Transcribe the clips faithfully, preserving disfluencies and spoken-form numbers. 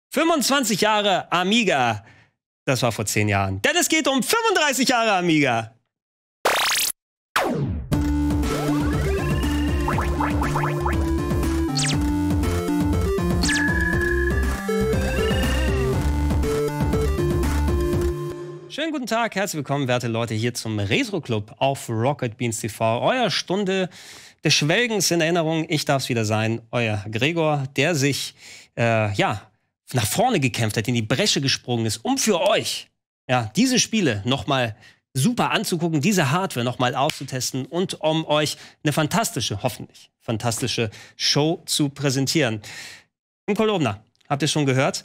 fünfundzwanzig Jahre Amiga. Das war vor zehn Jahren. Denn es geht um fünfunddreißig Jahre Amiga. Schönen guten Tag, herzlich willkommen, werte Leute, hier zum Retro Club auf Rocket Beans T V. Euer Stunde des Schwelgens in Erinnerung. Ich darf es wieder sein, euer Gregor, der sich, äh, ja, nach vorne gekämpft hat, in die Bresche gesprungen ist, um für euch, ja, diese Spiele nochmal super anzugucken, diese Hardware nochmal auszutesten und um euch eine fantastische, hoffentlich fantastische Show zu präsentieren. Im Kolumna, habt ihr schon gehört?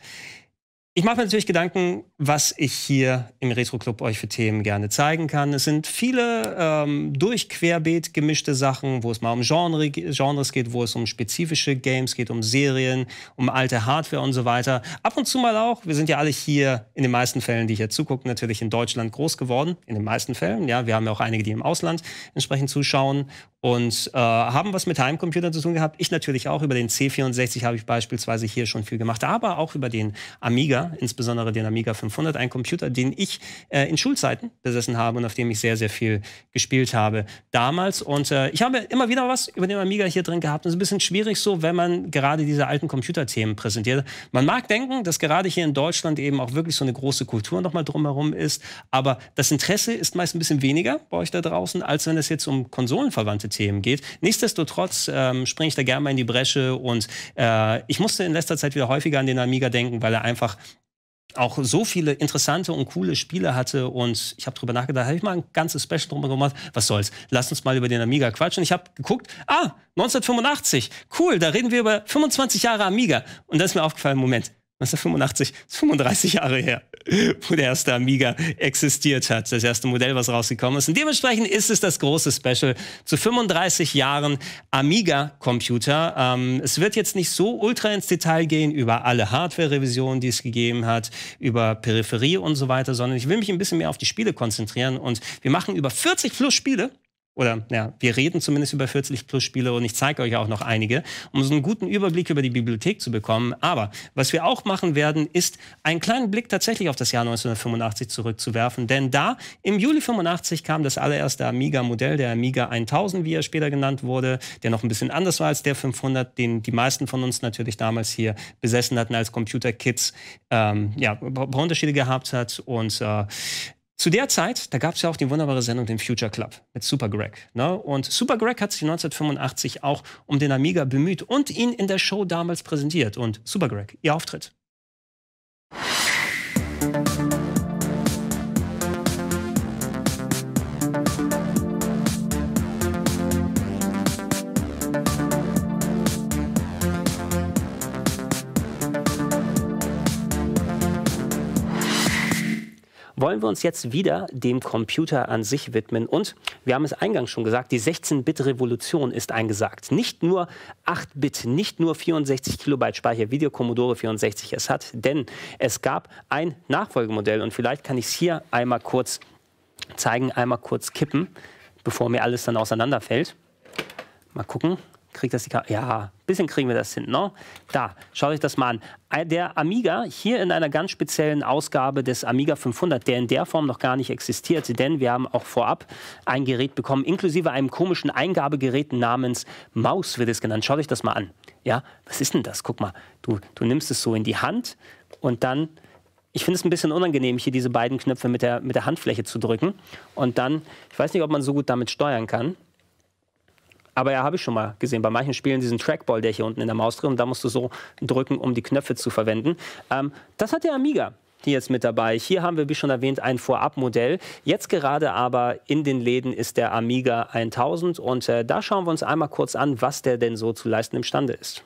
Ich mache mir natürlich Gedanken, was ich hier im Retro Club euch für Themen gerne zeigen kann. Es sind viele ähm, durchquerbeet gemischte Sachen, wo es mal um Genre, Genres geht, wo es um spezifische Games geht, um Serien, um alte Hardware und so weiter. Ab und zu mal auch, wir sind ja alle hier in den meisten Fällen, die hier zugucken, natürlich in Deutschland groß geworden. In den meisten Fällen, ja. Wir haben ja auch einige, die im Ausland entsprechend zuschauen und äh, haben was mit Heimcomputern zu tun gehabt. Ich natürlich auch. Über den C vierundsechzig habe ich beispielsweise hier schon viel gemacht, aber auch über den Amiga, insbesondere den Amiga fünfhundert, ein Computer, den ich äh, in Schulzeiten besessen habe und auf dem ich sehr, sehr viel gespielt habe damals. Und äh, ich habe immer wieder was über den Amiga hier drin gehabt. Und es ist ein bisschen schwierig so, wenn man gerade diese alten Computerthemen präsentiert. Man mag denken, dass gerade hier in Deutschland eben auch wirklich so eine große Kultur nochmal drumherum ist, aber das Interesse ist meist ein bisschen weniger bei euch da draußen, als wenn es jetzt um konsolenverwandte Themen geht. Nichtsdestotrotz ähm, springe ich da gerne mal in die Bresche und äh, ich musste in letzter Zeit wieder häufiger an den Amiga denken, weil er einfach auch so viele interessante und coole Spiele hatte und ich habe drüber nachgedacht, habe ich mal ein ganzes Special drüber gemacht, was soll's, lasst uns mal über den Amiga quatschen. Ich habe geguckt, ah, neunzehnhundertfünfundachtzig, cool, da reden wir über fünfundzwanzig Jahre Amiga und da ist mir aufgefallen, Moment, neunzehnhundertfünfundachtzig ist fünfunddreißig Jahre her, wo der erste Amiga existiert hat, das erste Modell, was rausgekommen ist. Und dementsprechend ist es das große Special zu fünfunddreißig Jahren Amiga-Computer. Ähm, es wird jetzt nicht so ultra ins Detail gehen über alle Hardware-Revisionen, die es gegeben hat, über Peripherie und so weiter, sondern ich will mich ein bisschen mehr auf die Spiele konzentrieren. Und wir machen über vierzig plus Spiele. Oder ja, wir reden zumindest über vierzig plus Spiele und ich zeige euch auch noch einige, um so einen guten Überblick über die Bibliothek zu bekommen. Aber was wir auch machen werden, ist einen kleinen Blick tatsächlich auf das Jahr neunzehnhundertfünfundachtzig zurückzuwerfen. Denn da im Juli fünfundachtzig kam das allererste Amiga-Modell, der Amiga tausend, wie er später genannt wurde, der noch ein bisschen anders war als der fünfhundert, den die meisten von uns natürlich damals hier besessen hatten als Computer-Kids, ähm, ja, ein paar Unterschiede gehabt hat und äh, zu der Zeit, da gab es ja auch die wunderbare Sendung, den Future Club mit Super Greg. Ne? Und Super Greg hat sich neunzehnhundertfünfundachtzig auch um den Amiga bemüht und ihn in der Show damals präsentiert. Und Super Greg, Ihr Auftritt. Wollen wir uns jetzt wieder dem Computer an sich widmen. Und wir haben es eingangs schon gesagt, die sechzehn Bit Revolution ist eingesagt. Nicht nur acht Bit, nicht nur vierundsechzig Kilobyte Speicher, wie der Commodore vierundsechzig es hat, denn es gab ein Nachfolgemodell. Und vielleicht kann ich es hier einmal kurz zeigen, einmal kurz kippen, bevor mir alles dann auseinanderfällt. Mal gucken. Kriegt das die Karte? Ja, ein bisschen kriegen wir das hin, ne? Da, schaut euch das mal an. Der Amiga, hier in einer ganz speziellen Ausgabe des Amiga fünfhundert, der in der Form noch gar nicht existiert, denn wir haben auch vorab ein Gerät bekommen, inklusive einem komischen Eingabegerät namens Maus, wird es genannt. Schaut euch das mal an. Ja, was ist denn das? Guck mal, du, du nimmst es so in die Hand und dann, ich finde es ein bisschen unangenehm, hier diese beiden Knöpfe mit der, mit der Handfläche zu drücken. Und dann, ich weiß nicht, ob man so gut damit steuern kann. Aber ja, habe ich schon mal gesehen, bei manchen Spielen diesen Trackball, der hier unten in der Maus drin, und da musst du so drücken, um die Knöpfe zu verwenden. Ähm, das hat der Amiga hier jetzt mit dabei. Hier haben wir, wie schon erwähnt, ein Vorabmodell. Jetzt gerade aber in den Läden ist der Amiga tausend und äh, da schauen wir uns einmal kurz an, was der denn so zu leisten imstande ist.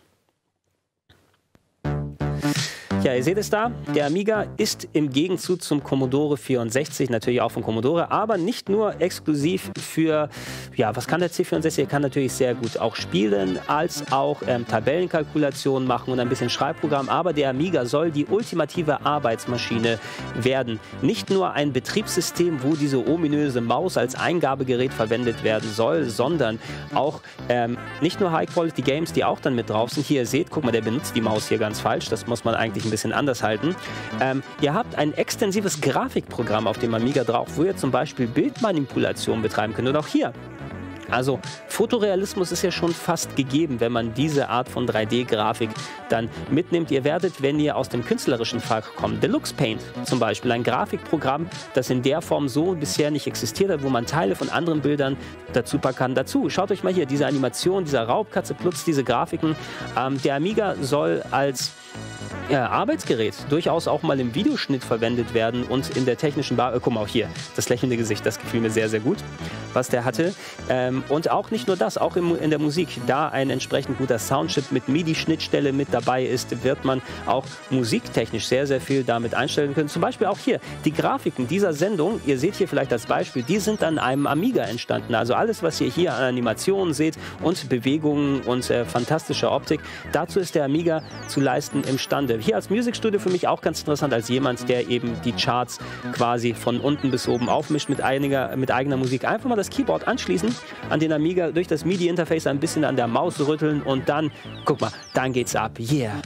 Ja, ihr seht es da, der Amiga ist im Gegenzug zum Commodore vierundsechzig, natürlich auch von Commodore, aber nicht nur exklusiv für, ja, was kann der C vierundsechzig? Er kann natürlich sehr gut auch spielen, als auch ähm, Tabellenkalkulationen machen und ein bisschen Schreibprogramm, aber der Amiga soll die ultimative Arbeitsmaschine werden. Nicht nur ein Betriebssystem, wo diese ominöse Maus als Eingabegerät verwendet werden soll, sondern auch ähm, nicht nur High-Quality-Games, die auch dann mit drauf sind. Hier, ihr seht, guck mal, der benutzt die Maus hier ganz falsch, das muss man eigentlich ein bisschen anders halten. Ähm, ihr habt ein extensives Grafikprogramm auf dem Amiga drauf, wo ihr zum Beispiel Bildmanipulation betreiben könnt. Und auch hier. Also Fotorealismus ist ja schon fast gegeben, wenn man diese Art von drei D-Grafik dann mitnimmt. Ihr werdet, wenn ihr aus dem künstlerischen Fach kommt, Deluxe Paint zum Beispiel, ein Grafikprogramm, das in der Form so bisher nicht existiert hat, wo man Teile von anderen Bildern dazu packen kann. Dazu, schaut euch mal hier, diese Animation, dieser Raubkatze plus diese Grafiken. Ähm, der Amiga soll als Ja, Arbeitsgerät durchaus auch mal im Videoschnitt verwendet werden und in der technischen Bar. Äh, guck mal, auch hier, das lächelnde Gesicht, das gefiel mir sehr, sehr gut, was der hatte. Ähm, und auch nicht nur das, auch im, in der Musik, da ein entsprechend guter Soundchip mit MIDI-Schnittstelle mit dabei ist, wird man auch musiktechnisch sehr, sehr viel damit einstellen können. Zum Beispiel auch hier, die Grafiken dieser Sendung, ihr seht hier vielleicht als Beispiel, die sind an einem Amiga entstanden. Also alles, was ihr hier an Animationen seht und Bewegungen und äh, fantastischer Optik, dazu ist der Amiga zu leisten imstande. Hier als Music Studio für mich auch ganz interessant, als jemand, der eben die Charts quasi von unten bis oben aufmischt mit, einiger, mit eigener Musik. Einfach mal das Keyboard anschließen an den Amiga, durch das MIDI-Interface ein bisschen an der Maus rütteln und dann, guck mal, dann geht's ab. Yeah!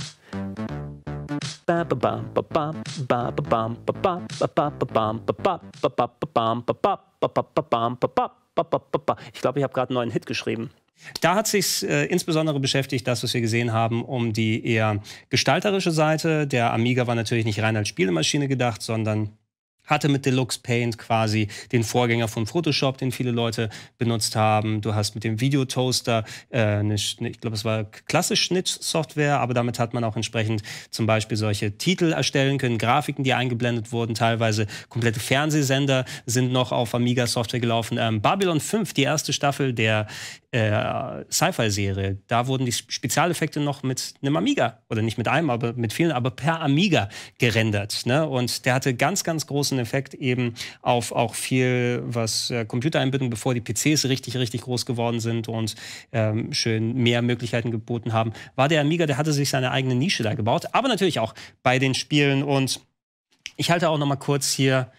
Ich glaube, ich habe gerade einen neuen Hit geschrieben. Da hat sich äh, insbesondere beschäftigt, das, was wir gesehen haben, um die eher gestalterische Seite. Der Amiga war natürlich nicht rein als Spielemaschine gedacht, sondern hatte mit Deluxe Paint quasi den Vorgänger von Photoshop, den viele Leute benutzt haben. Du hast mit dem Videotoaster, äh, eine, ich glaube, es war klassisch Schnittsoftware, aber damit hat man auch entsprechend zum Beispiel solche Titel erstellen können, Grafiken, die eingeblendet wurden, teilweise komplette Fernsehsender sind noch auf Amiga-Software gelaufen. Ähm, Babylon fünf, die erste Staffel der äh, Sci-Fi-Serie, da wurden die Spezialeffekte noch mit einem Amiga, oder nicht mit einem, aber mit vielen, aber per Amiga gerendert. Ne? Und der hatte ganz, ganz großen Effekt eben auf auch viel, was äh, Computereinbindung, bevor die P Cs richtig, richtig groß geworden sind und ähm, schön mehr Möglichkeiten geboten haben, war der Amiga, der hatte sich seine eigene Nische da gebaut, aber natürlich auch bei den Spielen. Und ich halte auch noch mal kurz hier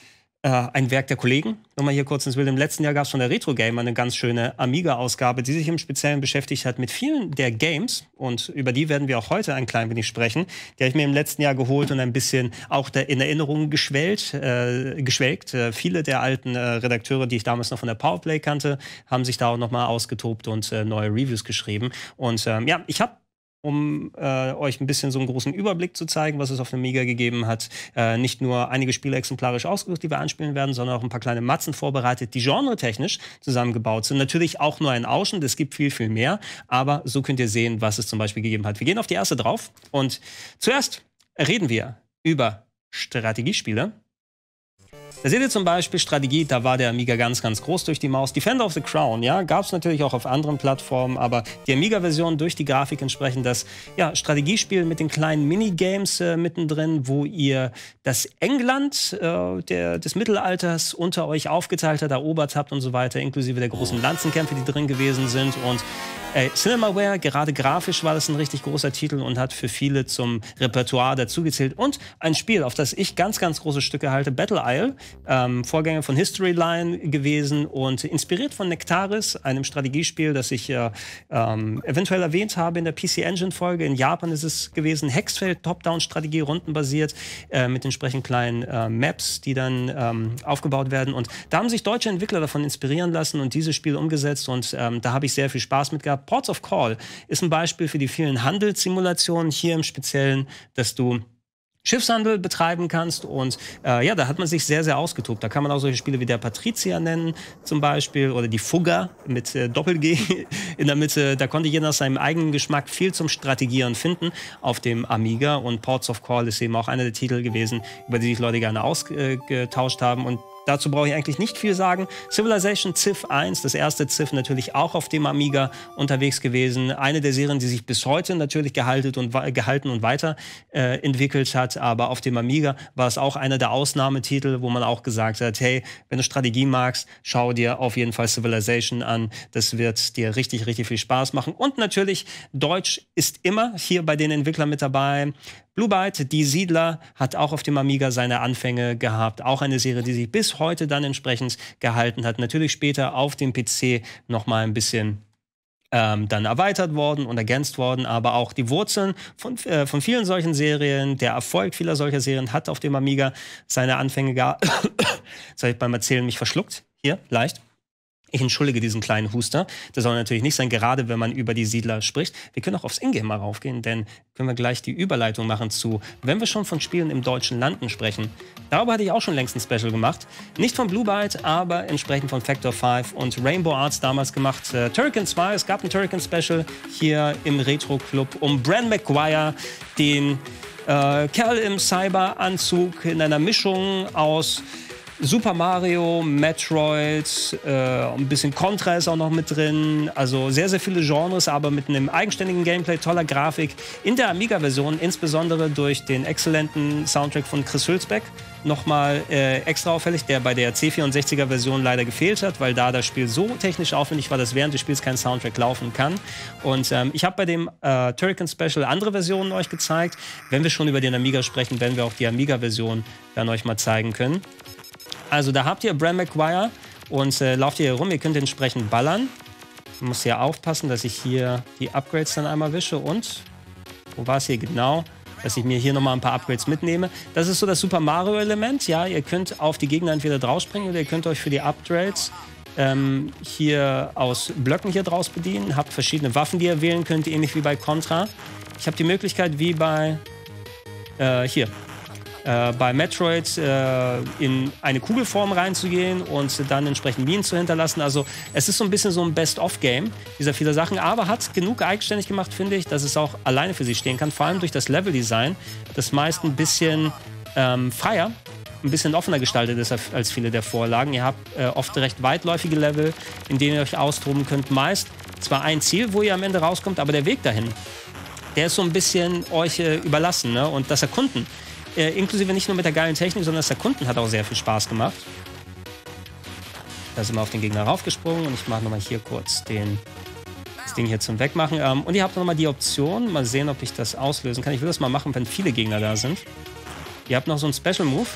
ein Werk der Kollegen. Nochmal hier kurz ins Bild. Im letzten Jahr gab es von der Retro Gamer eine ganz schöne Amiga-Ausgabe, die sich im Speziellen beschäftigt hat mit vielen der Games. Und über die werden wir auch heute ein klein wenig sprechen. Die habe ich mir im letzten Jahr geholt und ein bisschen auch in Erinnerungen geschwelgt. Äh, geschwelgt. Äh, viele der alten äh, Redakteure, die ich damals noch von der Powerplay kannte, haben sich da auch noch mal ausgetobt und äh, neue Reviews geschrieben. Und ähm, ja, ich habe um äh, euch ein bisschen so einen großen Überblick zu zeigen, was es auf dem Amiga gegeben hat. Äh, nicht nur einige Spiele exemplarisch ausgesucht, die wir anspielen werden, sondern auch ein paar kleine Matzen vorbereitet, die genretechnisch zusammengebaut sind. Natürlich auch nur ein Ausschnitt, es gibt viel, viel mehr, aber so könnt ihr sehen, was es zum Beispiel gegeben hat. Wir gehen auf die erste drauf und zuerst reden wir über Strategiespiele. Da seht ihr zum Beispiel Strategie, da war der Amiga ganz, ganz groß durch die Maus. Defender of the Crown, ja, gab es natürlich auch auf anderen Plattformen, aber die Amiga-Version durch die Grafik entsprechend das ja, Strategiespiel mit den kleinen Minigames äh, mittendrin, wo ihr das England äh, der, des Mittelalters unter euch aufgeteilt habt, erobert habt und so weiter, inklusive der großen Lanzenkämpfe, die drin gewesen sind. Und äh, Cinemaware, gerade grafisch war das ein richtig großer Titel und hat für viele zum Repertoire dazugezählt. Und ein Spiel, auf das ich ganz, ganz große Stücke halte, Battle Isle. Ähm, Vorgänger von History Line gewesen und inspiriert von Nectaris, einem Strategiespiel, das ich äh, ähm, eventuell erwähnt habe in der P C Engine Folge. In Japan ist es gewesen. Hexfeld, Top-Down-Strategie, rundenbasiert, äh, mit entsprechend kleinen äh, Maps, die dann ähm, aufgebaut werden. Und da haben sich deutsche Entwickler davon inspirieren lassen und dieses Spiel umgesetzt. Und ähm, da habe ich sehr viel Spaß mit gehabt. Ports of Call ist ein Beispiel für die vielen Handelssimulationen, hier im Speziellen, dass du Schiffshandel betreiben kannst und äh, ja, da hat man sich sehr, sehr ausgetobt. Da kann man auch solche Spiele wie der Patrizier nennen zum Beispiel oder die Fugger mit äh, Doppel-G in der Mitte. Da konnte jeder nach seinem eigenen Geschmack viel zum Strategieren finden auf dem Amiga und Ports of Call ist eben auch einer der Titel gewesen, über die sich Leute gerne ausgetauscht haben und dazu brauche ich eigentlich nicht viel sagen. Civilization Civ eins, das erste Civ natürlich auch auf dem Amiga unterwegs gewesen. Eine der Serien, die sich bis heute natürlich gehalten und, gehalten und weiterentwickelt äh, hat. Aber auf dem Amiga war es auch einer der Ausnahmetitel, wo man auch gesagt hat, hey, wenn du Strategie magst, schau dir auf jeden Fall Civilization an. Das wird dir richtig, richtig viel Spaß machen. Und natürlich, Deutsch ist immer hier bei den Entwicklern mit dabei. Blue Byte, Die Siedler, hat auch auf dem Amiga seine Anfänge gehabt. Auch eine Serie, die sich bis heute dann entsprechend gehalten hat. Natürlich später auf dem P C noch mal ein bisschen ähm, dann erweitert worden und ergänzt worden, aber auch die Wurzeln von, äh, von vielen solchen Serien, der Erfolg vieler solcher Serien hat auf dem Amiga seine Anfänge gehabt. Jetzt habe ich beim Erzählen mich verschluckt. Hier, leicht. Ich entschuldige diesen kleinen Huster. Das soll natürlich nicht sein, gerade wenn man über die Siedler spricht. Wir können auch aufs Ingame mal raufgehen, denn können wir gleich die Überleitung machen zu, wenn wir schon von Spielen im deutschen Landen sprechen. Darüber hatte ich auch schon längst ein Special gemacht. Nicht von Blue Byte, aber entsprechend von Factor fünf und Rainbow Arts damals gemacht. Äh, Turrican zwei, es gab ein Turrican Special hier im Retro Club um Bran McGuire, den äh, Kerl im Cyberanzug in einer Mischung aus Super Mario, Metroid, äh, ein bisschen Contra ist auch noch mit drin. Also sehr, sehr viele Genres, aber mit einem eigenständigen Gameplay, toller Grafik. In der Amiga-Version, insbesondere durch den exzellenten Soundtrack von Chris Hülsbeck, nochmal äh, extra auffällig, der bei der C vierundsechziger-Version leider gefehlt hat, weil da das Spiel so technisch aufwendig war, dass während des Spiels kein Soundtrack laufen kann. Und ähm, ich habe bei dem äh, Turrican Special andere Versionen euch gezeigt. Wenn wir schon über den Amiga sprechen, werden wir auch die Amiga-Version dann euch mal zeigen können. Also da habt ihr Bran McGuire und äh, lauft ihr hier rum, ihr könnt entsprechend ballern. Ich muss ja aufpassen, dass ich hier die Upgrades dann einmal wische und, wo war es hier genau, dass ich mir hier nochmal ein paar Upgrades mitnehme. Das ist so das Super Mario Element, ja, ihr könnt auf die Gegner entweder draufspringen oder ihr könnt euch für die Upgrades ähm, hier aus Blöcken hier draus bedienen. Habt verschiedene Waffen, die ihr wählen könnt, ähnlich wie bei Contra. Ich habe die Möglichkeit, wie bei, äh, hier, Äh, bei Metroid äh, in eine Kugelform reinzugehen und dann entsprechend Minen zu hinterlassen. Also es ist so ein bisschen so ein Best-of-Game dieser viele Sachen, aber hat genug eigenständig gemacht, finde ich, dass es auch alleine für sich stehen kann. Vor allem durch das Level-Design, das meist ein bisschen ähm, freier, ein bisschen offener gestaltet ist als viele der Vorlagen. Ihr habt äh, oft recht weitläufige Level, in denen ihr euch austoben könnt. Meist zwar ein Ziel, wo ihr am Ende rauskommt, aber der Weg dahin, der ist so ein bisschen euch äh, überlassen, ne? Und das Erkunden, Äh, inklusive nicht nur mit der geilen Technik, sondern das Erkunden hat auch sehr viel Spaß gemacht. Da sind wir auf den Gegner raufgesprungen und ich mache nochmal hier kurz den, das Ding hier zum Wegmachen. Ähm, und ihr habt nochmal die Option, mal sehen, ob ich das auslösen kann. Ich will das mal machen, wenn viele Gegner da sind. Ihr habt noch so einen Special Move.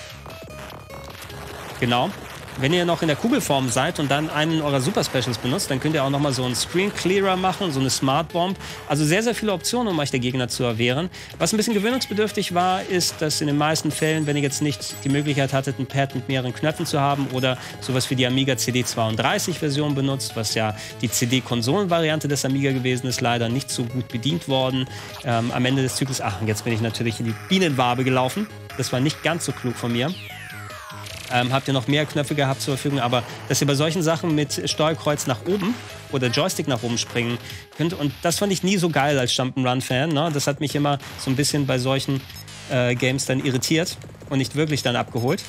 Genau. Wenn ihr noch in der Kugelform seid und dann einen eurer Super Specials benutzt, dann könnt ihr auch nochmal so einen Screen Clearer machen, so eine Smart Bomb. Also sehr, sehr viele Optionen, um euch der Gegner zu erwehren. Was ein bisschen gewöhnungsbedürftig war, ist, dass in den meisten Fällen, wenn ihr jetzt nicht die Möglichkeit hattet, ein Pad mit mehreren Knöpfen zu haben oder sowas wie die Amiga C D zweiunddreißig Version benutzt, was ja die C D-Konsolen-Variante des Amiga gewesen ist, leider nicht so gut bedient worden. Ähm, am Ende des Zyklus, ach, und jetzt bin ich natürlich in die Bienenwabe gelaufen. Das war nicht ganz so klug von mir. Ähm, habt ihr noch mehr Knöpfe gehabt zur Verfügung, aber dass ihr bei solchen Sachen mit Steuerkreuz nach oben oder Joystick nach oben springen könnt. Und das fand ich nie so geil als Jump'n'Run-Fan. Ne? Das hat mich immer so ein bisschen bei solchen äh, Games dann irritiert und nicht wirklich dann abgeholt.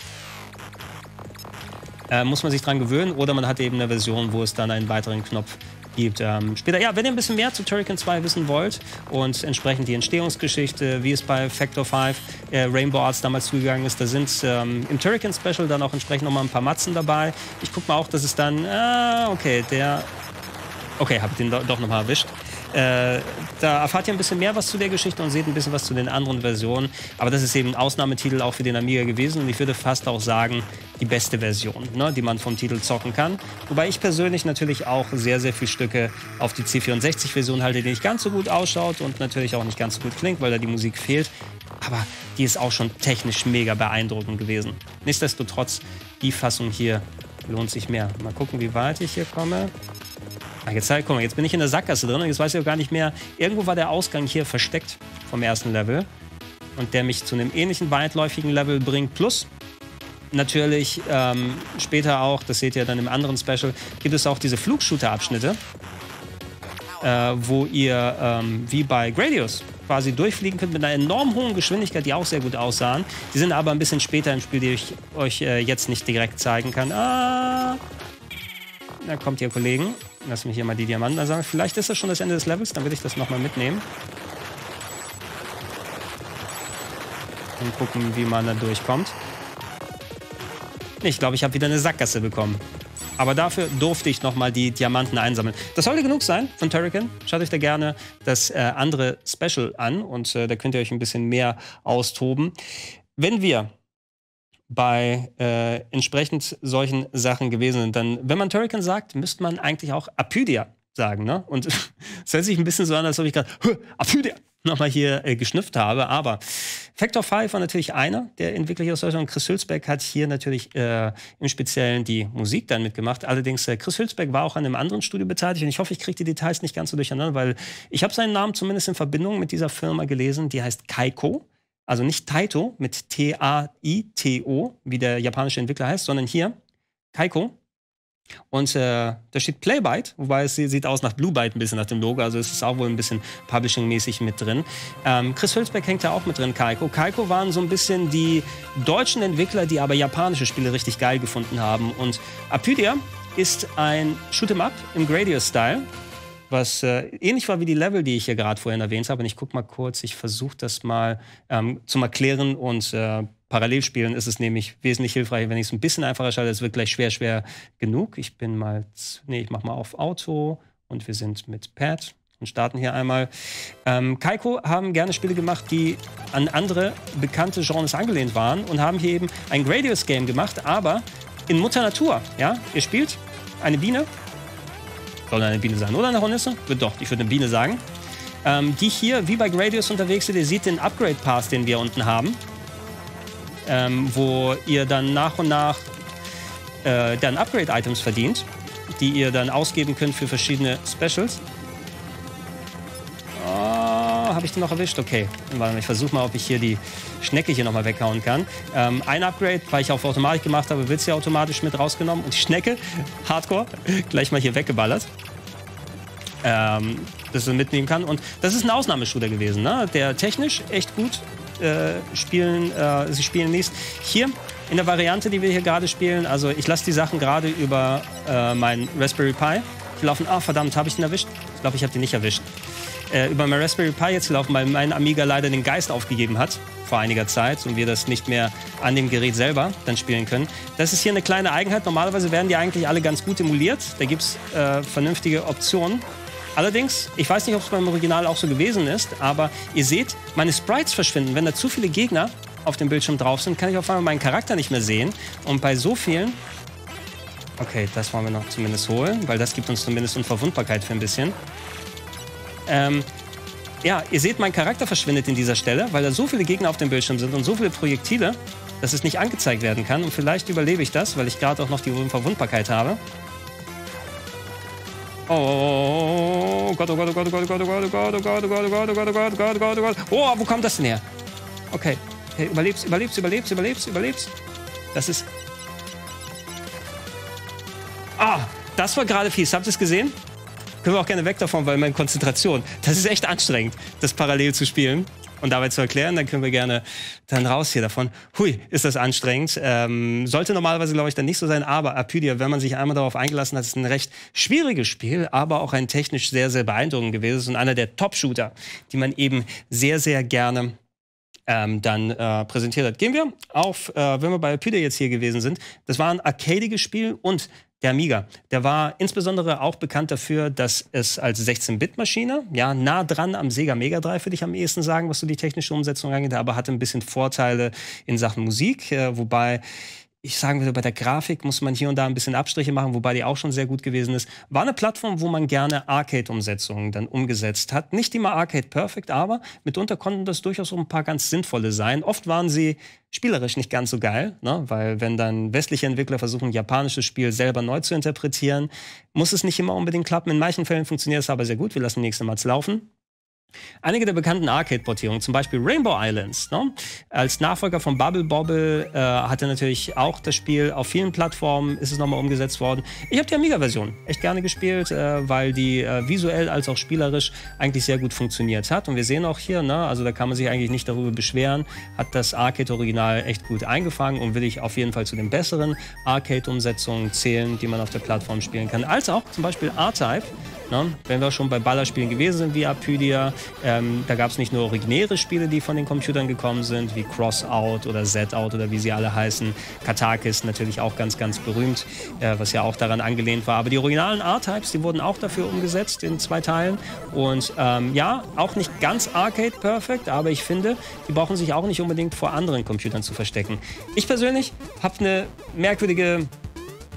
Äh, muss man sich dran gewöhnen oder man hat eben eine Version, wo es dann einen weiteren Knopf gibt. Ähm, später, ja, wenn ihr ein bisschen mehr zu Turrican zwei wissen wollt und entsprechend die Entstehungsgeschichte, wie es bei Factor fünf, äh, Rainbow Arts damals zugegangen ist, da sind ähm, im Turrican Special dann auch entsprechend noch mal ein paar Matzen dabei. Ich guck mal auch, dass es dann, ah, okay, der, okay, hab den do, doch noch mal erwischt. Äh, da erfahrt ihr ein bisschen mehr was zu der Geschichte und seht ein bisschen was zu den anderen Versionen. Aber das ist eben ein Ausnahmetitel auch für den Amiga gewesen und ich würde fast auch sagen, die beste Version, ne, die man vom Titel zocken kann. Wobei ich persönlich natürlich auch sehr, sehr viele Stücke auf die C vierundsechzig Version halte, die nicht ganz so gut ausschaut und natürlich auch nicht ganz so gut klingt, weil da die Musik fehlt. Aber die ist auch schon technisch mega beeindruckend gewesen. Nichtsdestotrotz, die Fassung hier lohnt sich mehr. Mal gucken, wie weit ich hier komme. Ach, jetzt, guck mal, jetzt bin ich in der Sackgasse drin und jetzt weiß ich auch gar nicht mehr. Irgendwo war der Ausgang hier versteckt vom ersten Level. Und der mich zu einem ähnlichen weitläufigen Level bringt. Plus natürlich ähm, später auch, das seht ihr dann im anderen Special, gibt es auch diese Flugshooter-Abschnitte, äh, wo ihr ähm, wie bei Gradius quasi durchfliegen könnt mit einer enorm hohen Geschwindigkeit, die auch sehr gut aussahen. Die sind aber ein bisschen später im Spiel, die ich euch äh, jetzt nicht direkt zeigen kann. Ah, da kommt ihr, Kollegen. Lass mich hier mal die Diamanten sagen. Vielleicht ist das schon das Ende des Levels, dann will ich das nochmal mitnehmen. Und gucken, wie man da durchkommt. Ich glaube, ich habe wieder eine Sackgasse bekommen. Aber dafür durfte ich nochmal die Diamanten einsammeln. Das sollte genug sein von Turrican. Schaut euch da gerne das äh, andere Special an und äh, da könnt ihr euch ein bisschen mehr austoben. Wenn wir bei äh, entsprechend solchen Sachen gewesen sind, dann, wenn man Turrican sagt, müsste man eigentlich auch Apydia sagen, ne? Und es hört sich ein bisschen so an, als ob ich gerade Aphydia nochmal hier äh, geschnüfft habe. Aber Factor fünf war natürlich einer der Entwickler hier aus Deutschland. Chris Hülsbeck hat hier natürlich äh, im Speziellen die Musik dann mitgemacht. Allerdings, äh, Chris Hülsbeck war auch an einem anderen Studio beteiligt. Und ich hoffe, ich kriege die Details nicht ganz so durcheinander, weil ich habe seinen Namen zumindest in Verbindung mit dieser Firma gelesen. Die heißt Kaiko. Also nicht Taito mit T A I T O, wie der japanische Entwickler heißt, sondern hier Kaiko. Und äh, da steht Playbyte, wobei es sieht aus nach Blue Byte ein bisschen nach dem Logo, also es ist auch wohl ein bisschen Publishing-mäßig mit drin. Ähm, Chris Hülsbeck hängt da auch mit drin, Kaiko. Kaiko waren so ein bisschen die deutschen Entwickler, die aber japanische Spiele richtig geil gefunden haben. Und Aphydia ist ein Shoot'em-up im Gradius-Style, was äh, ähnlich war wie die Level, die ich hier gerade vorhin erwähnt habe. Und ich guck mal kurz, ich versuche das mal ähm, zu erklären und äh, parallel spielen ist es nämlich wesentlich hilfreicher, wenn ich es ein bisschen einfacher schalte. Es wird gleich schwer, schwer genug. Ich bin mal, nee, ich mach mal auf Auto und wir sind mit Pad und starten hier einmal. Ähm, Kaiko haben gerne Spiele gemacht, die an andere bekannte Genres angelehnt waren und haben hier eben ein Gradius-Game gemacht, aber in Mutter Natur. Ja, ihr spielt eine Biene. Soll eine Biene sein oder eine Hornisse? Doch, ich würde eine Biene sagen. Ähm, die hier wie bei Gradius unterwegs sind. Ihr seht den Upgrade-Path, den wir unten haben. Ähm, wo ihr dann nach und nach äh, dann Upgrade-Items verdient, die ihr dann ausgeben könnt für verschiedene Specials. Oh, habe ich den noch erwischt? Okay, warte mal, ich versuche mal, ob ich hier die Schnecke hier nochmal weghauen kann. Ähm, ein Upgrade, weil ich auf Automatik gemacht habe, wird sie automatisch mit rausgenommen. Und die Schnecke, Hardcore, gleich mal hier weggeballert. Ähm, dass sie mitnehmen kann. Und das ist ein Ausnahmeshooter gewesen, ne? Der technisch echt gut äh, spielen, äh, sie spielen liest. Hier in der Variante, die wir hier gerade spielen, also ich lasse die Sachen gerade über äh, meinen Raspberry Pi. Die laufen, ah verdammt, habe ich den erwischt? Ich glaube, ich habe den nicht erwischt. Äh, über mein Raspberry Pi jetzt gelaufen, weil mein Amiga leider den Geist aufgegeben hat vor einiger Zeit und wir das nicht mehr an dem Gerät selber dann spielen können. Das ist hier eine kleine Eigenheit. Normalerweise werden die eigentlich alle ganz gut emuliert. Da gibt es äh, vernünftige Optionen. Allerdings, ich weiß nicht, ob es beim Original auch so gewesen ist, aber ihr seht, meine Sprites verschwinden. Wenn da zu viele Gegner auf dem Bildschirm drauf sind, kann ich auf einmal meinen Charakter nicht mehr sehen. Und bei so vielen... Okay, das wollen wir noch zumindest holen, weil das gibt uns zumindest Unverwundbarkeit für ein bisschen. Ähm, ja, ihr seht, mein Charakter verschwindet in dieser Stelle, weil da so viele Gegner auf dem Bildschirm sind und so viele Projektile, dass es nicht angezeigt werden kann. Und vielleicht überlebe ich das, weil ich gerade auch noch die Unverwundbarkeit habe. Oh Gott, oh Gott, oh Gott, oh Gott, oh Gott, oh Gott, oh Gott, oh Gott, oh Gott, oh Gott, oh Gott, oh Gott, oh Gott, oh Gott, oh Gott. Oh, wo kommt das denn her? Okay, okay, überlebst, überlebst, überlebst, überlebst, überlebst. Das ist... Ah, das war gerade fies. Habt ihr es gesehen? Können wir auch gerne weg davon, weil meine Konzentration, das ist echt anstrengend, das parallel zu spielen und dabei zu erklären. Dann können wir gerne dann raus hier davon. Hui, ist das anstrengend. Ähm, sollte normalerweise, glaube ich, dann nicht so sein. Aber Aphydia, wenn man sich einmal darauf eingelassen hat, ist ein recht schwieriges Spiel, aber auch ein technisch sehr, sehr beeindruckend gewesen. Und einer der Top-Shooter, die man eben sehr, sehr gerne ähm, dann äh, präsentiert hat. Gehen wir auf, äh, wenn wir bei Aphydia jetzt hier gewesen sind. Das war ein arcadiges Spiel und der Amiga, der war insbesondere auch bekannt dafür, dass es als sechzehn-Bit-Maschine, ja, nah dran am Sega Mega Drive, würde ich am ehesten sagen, was so die technische Umsetzung angeht, aber hatte ein bisschen Vorteile in Sachen Musik, äh, wobei ich sagen würde, bei der Grafik muss man hier und da ein bisschen Abstriche machen, wobei die auch schon sehr gut gewesen ist. War eine Plattform, wo man gerne Arcade-Umsetzungen dann umgesetzt hat. Nicht immer Arcade-perfect, aber mitunter konnten das durchaus auch ein paar ganz sinnvolle sein. Oft waren sie spielerisch nicht ganz so geil, ne? Weil wenn dann westliche Entwickler versuchen, ein japanisches Spiel selber neu zu interpretieren, muss es nicht immer unbedingt klappen. In manchen Fällen funktioniert es aber sehr gut. Wir lassen nächstes Mal laufen. Einige der bekannten Arcade-Portierungen, zum Beispiel Rainbow Islands, ne? Als Nachfolger von Bubble Bobble äh, hatte natürlich auch das Spiel auf vielen Plattformen, ist es nochmal umgesetzt worden. Ich habe die Amiga-Version echt gerne gespielt, äh, weil die äh, visuell als auch spielerisch eigentlich sehr gut funktioniert hat. Und wir sehen auch hier, ne, also da kann man sich eigentlich nicht darüber beschweren, hat das Arcade-Original echt gut eingefangen und will ich auf jeden Fall zu den besseren Arcade-Umsetzungen zählen, die man auf der Plattform spielen kann. Als auch zum Beispiel R-Type. Ne? Wenn wir schon bei Ballerspielen gewesen sind wie Aphydia, ähm, da gab es nicht nur originäre Spiele, die von den Computern gekommen sind, wie Crossout oder Z-Out oder wie sie alle heißen. Katakis natürlich auch ganz, ganz berühmt, äh, was ja auch daran angelehnt war. Aber die originalen R-Types, die wurden auch dafür umgesetzt in zwei Teilen. Und ähm, ja, auch nicht ganz Arcade-perfect, aber ich finde, die brauchen sich auch nicht unbedingt vor anderen Computern zu verstecken. Ich persönlich habe eine merkwürdige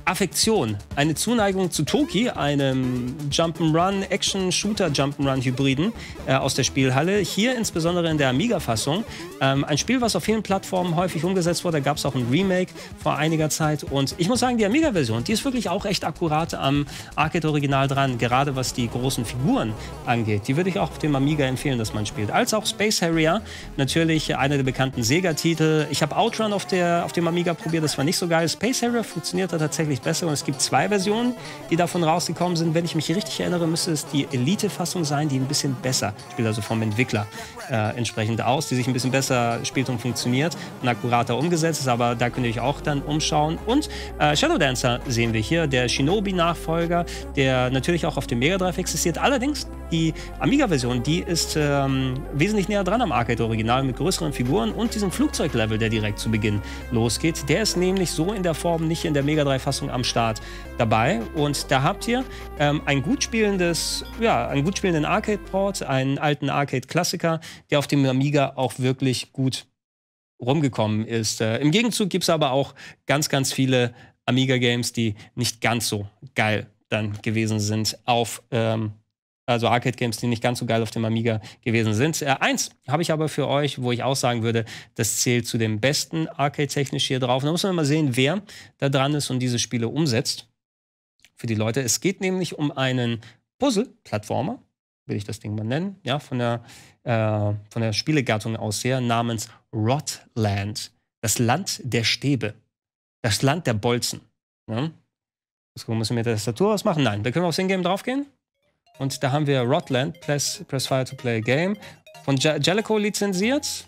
Affektion, eine Zuneigung zu Toki, einem Jump'n'Run, Action-Shooter Jump'n'Run-Hybriden äh, aus der Spielhalle. Hier insbesondere in der Amiga-Fassung. Ähm, ein Spiel, was auf vielen Plattformen häufig umgesetzt wurde. Da gab es auch ein Remake vor einiger Zeit. Und ich muss sagen, die Amiga-Version, die ist wirklich auch echt akkurat am Arcade-Original dran. Gerade was die großen Figuren angeht. Die würde ich auch auf dem Amiga empfehlen, dass man spielt. Als auch Space Harrier, natürlich einer der bekannten Sega-Titel. Ich habe Outrun auf, der, auf dem Amiga probiert, das war nicht so geil. Space Harrier funktioniert da tatsächlich besser und es gibt zwei Versionen, die davon rausgekommen sind. Wenn ich mich richtig erinnere, müsste es die Elite-Fassung sein, die ein bisschen besser spielt, also vom Entwickler äh, entsprechend aus, die sich ein bisschen besser spielt und funktioniert und akkurater umgesetzt ist, aber da könnt ihr euch auch dann umschauen. Und äh, Shadow Dancer sehen wir hier, der Shinobi-Nachfolger, der natürlich auch auf dem Mega Drive existiert. Allerdings die Amiga-Version, die ist ähm, wesentlich näher dran am Arcade-Original mit größeren Figuren und diesem Flugzeuglevel, der direkt zu Beginn losgeht. Der ist nämlich so in der Form nicht in der Mega Drive-Fassung am Start dabei. Und da habt ihr ähm, ein gut spielendes, ja, einen gut spielenden Arcade-Port, einen alten Arcade-Klassiker, der auf dem Amiga auch wirklich gut rumgekommen ist. Äh, Im Gegenzug gibt es aber auch ganz, ganz viele Amiga-Games, die nicht ganz so geil dann gewesen sind auf ähm, also Arcade-Games, die nicht ganz so geil auf dem Amiga gewesen sind. Äh, eins habe ich aber für euch, wo ich auch sagen würde, das zählt zu dem besten Arcade-technisch hier drauf. Da muss man mal sehen, wer da dran ist und diese Spiele umsetzt für die Leute. Es geht nämlich um einen Puzzle-Plattformer, will ich das Ding mal nennen, ja, von der, äh, von der Spielegattung aus her, namens Rotland. Das Land der Stäbe. Das Land der Bolzen. Ja? Das müssen wir mit der Tastatur ausmachen. Nein, da können wir aufs Ingame draufgehen. Und da haben wir Rotland, Press, Press Fire to Play a Game, von Jellicoe lizenziert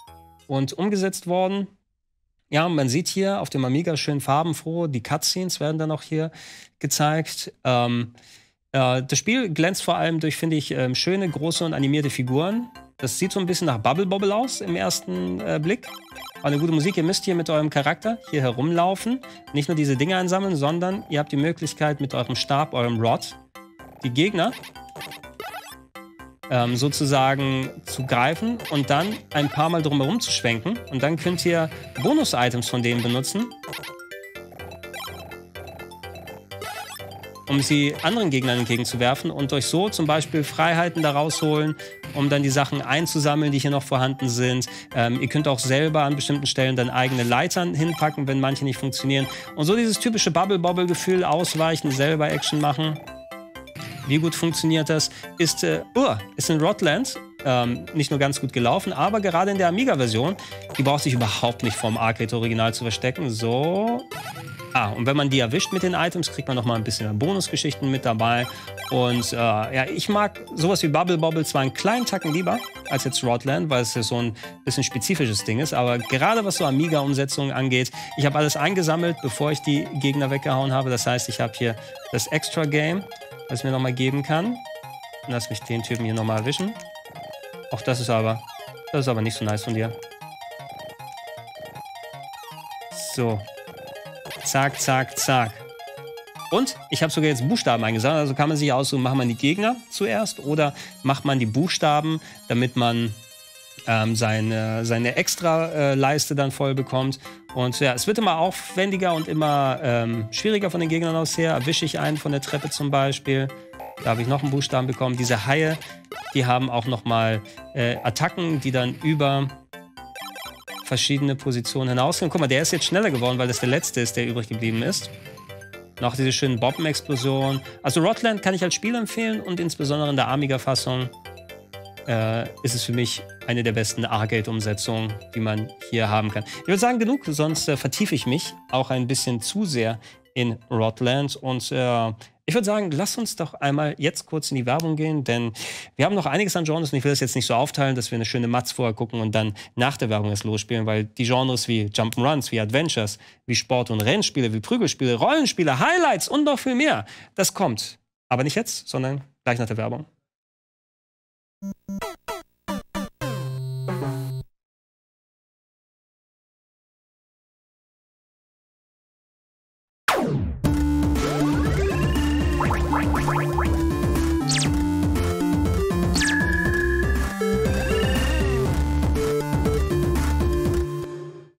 und umgesetzt worden. Ja, man sieht hier auf dem Amiga schön farbenfroh, die Cutscenes werden dann auch hier gezeigt. Ähm, äh, das Spiel glänzt vor allem durch, finde ich, ähm, schöne, große und animierte Figuren. Das sieht so ein bisschen nach Bubble Bobble aus im ersten äh, Blick. Aber eine gute Musik, ihr müsst hier mit eurem Charakter hier herumlaufen. Nicht nur diese Dinge einsammeln, sondern ihr habt die Möglichkeit mit eurem Stab, eurem Rod, die Gegner ähm, sozusagen zu greifen und dann ein paar Mal drumherum zu schwenken. Und dann könnt ihr Bonus-Items von denen benutzen, um sie anderen Gegnern entgegenzuwerfen und euch so zum Beispiel Freiheiten da rausholen, um dann die Sachen einzusammeln, die hier noch vorhanden sind. Ähm, ihr könnt auch selber an bestimmten Stellen dann eigene Leitern hinpacken, wenn manche nicht funktionieren. Und so dieses typische Bubble-Bobble-Gefühl, ausweichen, selber Action machen. Wie gut funktioniert das? Ist, äh, oh, ist in Rotland ähm, nicht nur ganz gut gelaufen, aber gerade in der Amiga-Version, die braucht sich überhaupt nicht vom Arcade-Original zu verstecken. So. Ah, und wenn man die erwischt mit den Items, kriegt man noch mal ein bisschen Bonusgeschichten mit dabei. Und äh, ja, ich mag sowas wie Bubble Bobble zwar einen kleinen Tacken lieber als jetzt Rotland, weil es ja so ein bisschen spezifisches Ding ist. Aber gerade was so Amiga-Umsetzungen angeht, ich habe alles eingesammelt, bevor ich die Gegner weggehauen habe. Das heißt, ich habe hier das Extra-Game, das ich mir noch mal geben kann. Lass mich den Typen hier noch mal erwischen. Auch das ist aber, das ist aber nicht so nice von dir. So. Zack, zack, zack. Und ich habe sogar jetzt Buchstaben eingesammelt. Also kann man sich aussuchen, macht man die Gegner zuerst oder macht man die Buchstaben, damit man ähm, seine, seine Extra-Leiste dann voll bekommt. Und ja, es wird immer aufwendiger und immer ähm, schwieriger von den Gegnern aus her. Erwische ich einen von der Treppe zum Beispiel. Da habe ich noch einen Buchstaben bekommen. Diese Haie, die haben auch noch mal äh, Attacken, die dann über verschiedene Positionen hinausgehen. Guck mal, der ist jetzt schneller geworden, weil das der letzte ist, der übrig geblieben ist. Noch diese schönen Bombenexplosionen. Also Rotland kann ich als Spiel empfehlen und insbesondere in der Amiga-Fassung äh, ist es für mich eine der besten Arcade-Umsetzungen, die man hier haben kann. Ich würde sagen, genug, sonst äh, vertiefe ich mich auch ein bisschen zu sehr in Rotland und äh, ich würde sagen, lasst uns doch einmal jetzt kurz in die Werbung gehen, denn wir haben noch einiges an Genres und ich will das jetzt nicht so aufteilen, dass wir eine schöne Matz vorher gucken und dann nach der Werbung erst losspielen, weil die Genres wie Jump'n'Runs, wie Adventures, wie Sport- und Rennspiele, wie Prügelspiele, Rollenspiele, Highlights und noch viel mehr, das kommt. Aber nicht jetzt, sondern gleich nach der Werbung.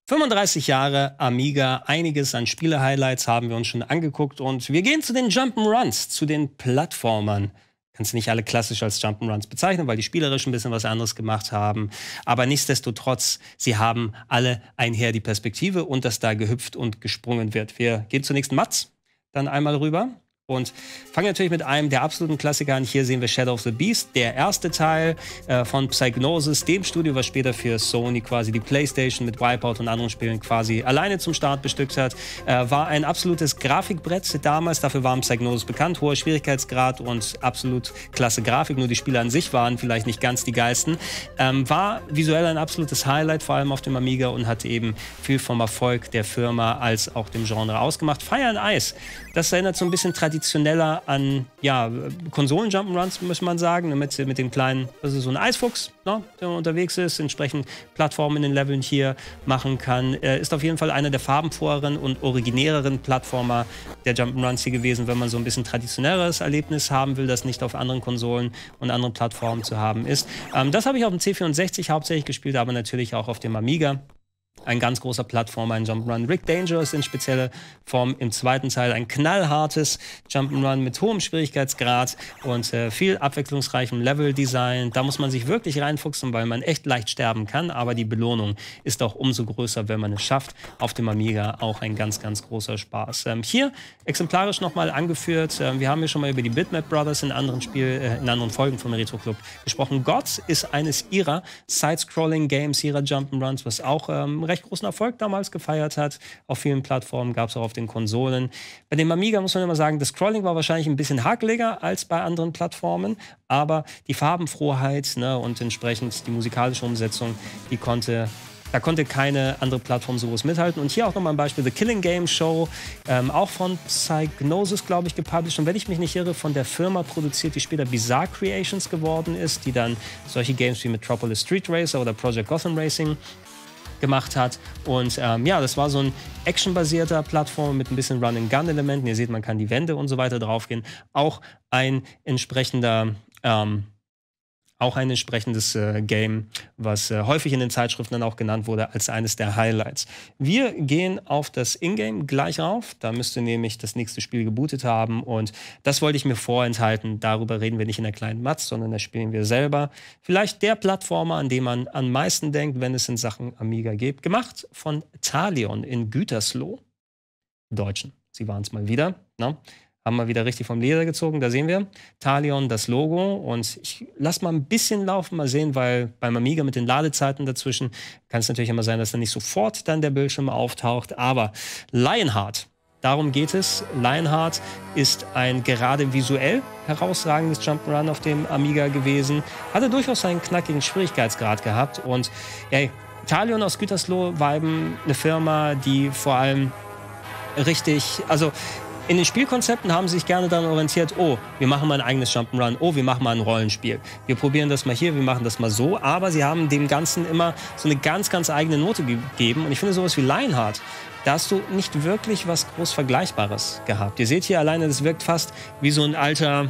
fünfunddreißig Jahre Amiga, einiges an Spiele-Highlights haben wir uns schon angeguckt und wir gehen zu den Jump'n'Runs, zu den Plattformern. Kannst nicht alle klassisch als Jump'n'Runs bezeichnen, weil die spielerisch ein bisschen was anderes gemacht haben. Aber nichtsdestotrotz, sie haben alle einher die Perspektive und dass da gehüpft und gesprungen wird. Wir gehen zunächst Mats, dann einmal rüber. Und fangen natürlich mit einem der absoluten Klassiker an. Hier sehen wir Shadow of the Beast, der erste Teil äh, von Psygnosis, dem Studio, was später für Sony quasi die PlayStation mit Wipeout und anderen Spielen quasi alleine zum Start bestückt hat. Äh, war ein absolutes Grafikbrett damals, dafür war Psygnosis bekannt. Hoher Schwierigkeitsgrad und absolut klasse Grafik, nur die Spiele an sich waren vielleicht nicht ganz die geilsten. Ähm, war visuell ein absolutes Highlight, vor allem auf dem Amiga und hat eben viel vom Erfolg der Firma als auch dem Genre ausgemacht. Fire and Ice, das erinnert so ein bisschen traditionell traditioneller an ja, Konsolen-Jump'n'Runs, muss man sagen, mit, mit dem kleinen, das ist so ein Eisfuchs, ne, der unterwegs ist, entsprechend Plattformen in den Leveln hier machen kann. Er ist auf jeden Fall einer der farbenfroheren und originäreren Plattformer der Jump'n'Runs hier gewesen, wenn man so ein bisschen traditionelleres Erlebnis haben will, das nicht auf anderen Konsolen und anderen Plattformen zu haben ist. Ähm, das habe ich auf dem C vierundsechzig hauptsächlich gespielt, aber natürlich auch auf dem Amiga. Ein ganz großer Plattformer, ein Jump'n'Run. Rick Dangerous in spezieller Form im zweiten Teil. Ein knallhartes Jump'n'Run mit hohem Schwierigkeitsgrad und äh, viel abwechslungsreichem Leveldesign. Da muss man sich wirklich reinfuchsen, weil man echt leicht sterben kann. Aber die Belohnung ist auch umso größer, wenn man es schafft. Auf dem Amiga auch ein ganz, ganz großer Spaß. Ähm, hier exemplarisch nochmal angeführt. Ähm, wir haben ja schon mal über die Bitmap Brothers in anderen, Spiel, äh, in anderen Folgen vom Retro Club gesprochen. Gods ist eines ihrer Side-Scrolling-Games, ihrer Jump'n'Runs, was auch ähm, recht großen Erfolg damals gefeiert hat. Auf vielen Plattformen, gab es auch auf den Konsolen. Bei dem Amiga muss man immer sagen, das Scrolling war wahrscheinlich ein bisschen hakeliger als bei anderen Plattformen, aber die Farbenfroheit, ne, und entsprechend die musikalische Umsetzung, die konnte Da konnte keine andere Plattform so groß mithalten. Und hier auch nochmal ein Beispiel, The Killing Game Show, ähm, auch von Psygnosis, glaube ich, gepublished. Und wenn ich mich nicht irre, von der Firma produziert, die später Bizarre Creations geworden ist, die dann solche Games wie Metropolis Street Racer oder Project Gotham Racing gemacht hat. Und ähm, ja, das war so ein actionbasierter Plattform mit ein bisschen Run-and-Gun-Elementen. Ihr seht, man kann die Wände und so weiter draufgehen. Auch ein entsprechender... Ähm, Auch ein entsprechendes äh, Game, was äh, häufig in den Zeitschriften dann auch genannt wurde als eines der Highlights. Wir gehen auf das Ingame gleich auf. Da müsste nämlich das nächste Spiel gebootet haben. Und das wollte ich mir vorenthalten. Darüber reden wir nicht in der kleinen Matz, sondern da spielen wir selber. Vielleicht der Plattformer, an dem man am meisten denkt, wenn es in Sachen Amiga geht. Gemacht von Talion in Gütersloh. Deutschen. Sie waren es mal wieder. Ne? Haben wir wieder richtig vom Leder gezogen. Da sehen wir Talion, das Logo. Und ich lasse mal ein bisschen laufen, mal sehen, weil beim Amiga mit den Ladezeiten dazwischen kann es natürlich immer sein, dass dann nicht sofort dann der Bildschirm auftaucht. Aber Lionheart, darum geht es. Lionheart ist ein gerade visuell herausragendes Jump'n'Run auf dem Amiga gewesen. Hatte durchaus einen knackigen Schwierigkeitsgrad gehabt. Und ey, Talion aus Gütersloh war eben eine Firma, die vor allem richtig, also in den Spielkonzepten haben sie sich gerne daran orientiert, oh, wir machen mal ein eigenes Jump'n'Run, oh, wir machen mal ein Rollenspiel. Wir probieren das mal hier, wir machen das mal so, aber sie haben dem Ganzen immer so eine ganz, ganz eigene Note gegeben. Und ich finde sowas wie Lionheart, da hast du nicht wirklich was groß Vergleichbares gehabt. Ihr seht hier alleine, das wirkt fast wie so ein alter...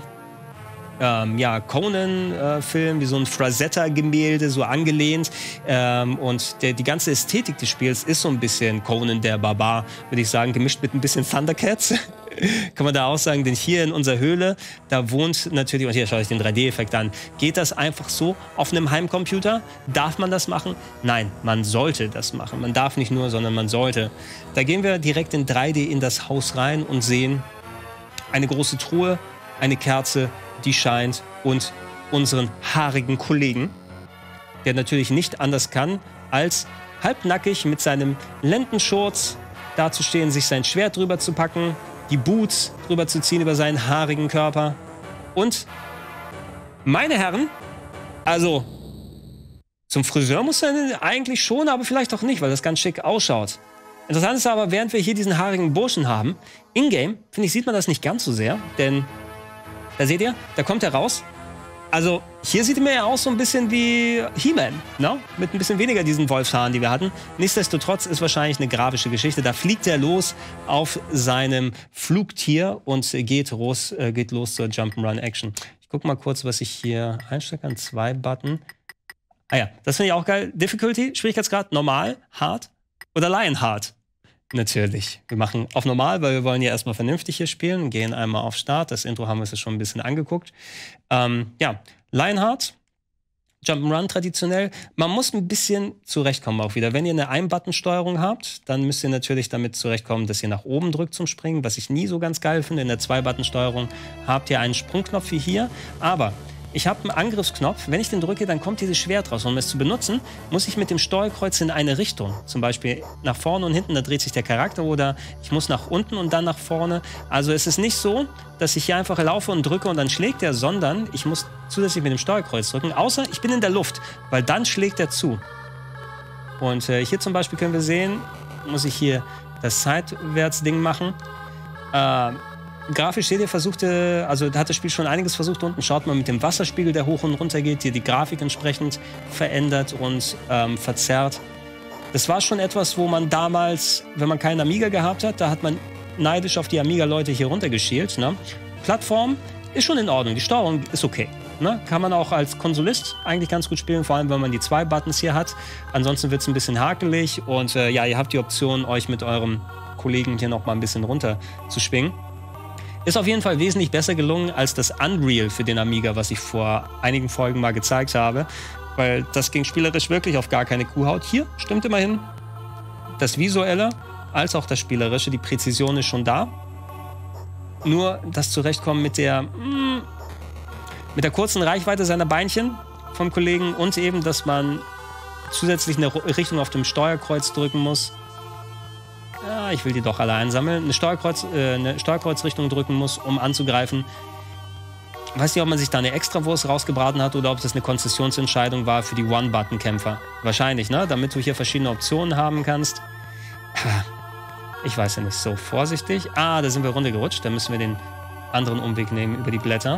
Ähm, ja, Conan-Film, äh, wie so ein Frazetta-Gemälde, so angelehnt. Ähm, und der, die ganze Ästhetik des Spiels ist so ein bisschen Conan der Barbar, würde ich sagen, gemischt mit ein bisschen Thundercats. Kann man da auch sagen, denn hier in unserer Höhle, da wohnt natürlich, und hier schaue ich den drei D-Effekt an, geht das einfach so auf einem Heimcomputer? Darf man das machen? Nein, man sollte das machen. Man darf nicht nur, sondern man sollte. Da gehen wir direkt in drei D in das Haus rein und sehen eine große Truhe, eine Kerze, die scheint, und unseren haarigen Kollegen, der natürlich nicht anders kann, als halbnackig mit seinem Lendenschurz dazustehen, sich sein Schwert drüber zu packen, die Boots drüber zu ziehen über seinen haarigen Körper. Und, meine Herren, also zum Friseur muss er eigentlich schon, aber vielleicht auch nicht, weil das ganz schick ausschaut. Interessant ist aber, während wir hier diesen haarigen Burschen haben, in-game, finde ich, sieht man das nicht ganz so sehr, denn da seht ihr, da kommt er raus. Also hier sieht er mir ja aus so ein bisschen wie He-Man, ne? Mit ein bisschen weniger diesen Wolfshaaren, die wir hatten. Nichtsdestotrotz ist wahrscheinlich eine grafische Geschichte. Da fliegt er los auf seinem Flugtier und geht los, äh, geht los zur Jump'n'Run-Action. Ich gucke mal kurz, was ich hier einstellen kann. Zwei Button. Ah ja, das finde ich auch geil. Difficulty, Schwierigkeitsgrad, normal, hart. Oder Lionheart. Natürlich. Wir machen auf normal, weil wir wollen ja erstmal vernünftig hier spielen. Gehen einmal auf Start. Das Intro haben wir uns ja schon ein bisschen angeguckt. Ähm, ja, Lionheart. Jump'n'Run traditionell. Man muss ein bisschen zurechtkommen auch wieder. Wenn ihr eine Ein-Button-Steuerung habt, dann müsst ihr natürlich damit zurechtkommen, dass ihr nach oben drückt zum Springen, was ich nie so ganz geil finde. In der Zwei-Button-Steuerung habt ihr einen Sprungknopf wie hier, aber ich habe einen Angriffsknopf. Wenn ich den drücke, dann kommt dieses Schwert raus. Um es zu benutzen, muss ich mit dem Steuerkreuz in eine Richtung. Zum Beispiel nach vorne und hinten, da dreht sich der Charakter. Oder ich muss nach unten und dann nach vorne. Also es ist nicht so, dass ich hier einfach laufe und drücke und dann schlägt er, sondern ich muss zusätzlich mit dem Steuerkreuz drücken. Außer ich bin in der Luft, weil dann schlägt er zu. Und äh, hier zum Beispiel können wir sehen, muss ich hier das Seitwärts-Ding machen. Äh, Grafisch seht ihr, versuchte, also hat das Spiel schon einiges versucht unten. Schaut mal mit dem Wasserspiegel, der hoch und runter geht, hier die Grafik entsprechend verändert und ähm, verzerrt. Das war schon etwas, wo man damals, wenn man keinen Amiga gehabt hat, da hat man neidisch auf die Amiga-Leute hier runtergeschielt. Ne? Plattform ist schon in Ordnung, die Steuerung ist okay. Ne? Kann man auch als Konsolist eigentlich ganz gut spielen, vor allem wenn man die zwei Buttons hier hat. Ansonsten wird es ein bisschen hakelig und äh, ja, ihr habt die Option, euch mit eurem Kollegen hier noch mal ein bisschen runter zu schwingen. Ist auf jeden Fall wesentlich besser gelungen als das Unreal für den Amiga, was ich vor einigen Folgen mal gezeigt habe. Weil das ging spielerisch wirklich auf gar keine Kuhhaut. Hier stimmt immerhin das Visuelle als auch das Spielerische. Die Präzision ist schon da. Nur das Zurechtkommen mit der, mm, mit der kurzen Reichweite seiner Beinchen vom Kollegen und eben, dass man zusätzlich eine Richtung auf dem Steuerkreuz drücken muss. Ja, ich will die doch alle einsammeln. Eine, Steuerkreuz, äh, eine Steuerkreuzrichtung drücken muss, um anzugreifen. Ich weiß nicht, ob man sich da eine Extrawurst rausgebraten hat oder ob das eine Konzessionsentscheidung war für die One-Button-Kämpfer. Wahrscheinlich, ne? Damit du hier verschiedene Optionen haben kannst. Ich weiß ja nicht, so vorsichtig. Ah, da sind wir runtergerutscht. Da müssen wir den anderen Umweg nehmen über die Blätter.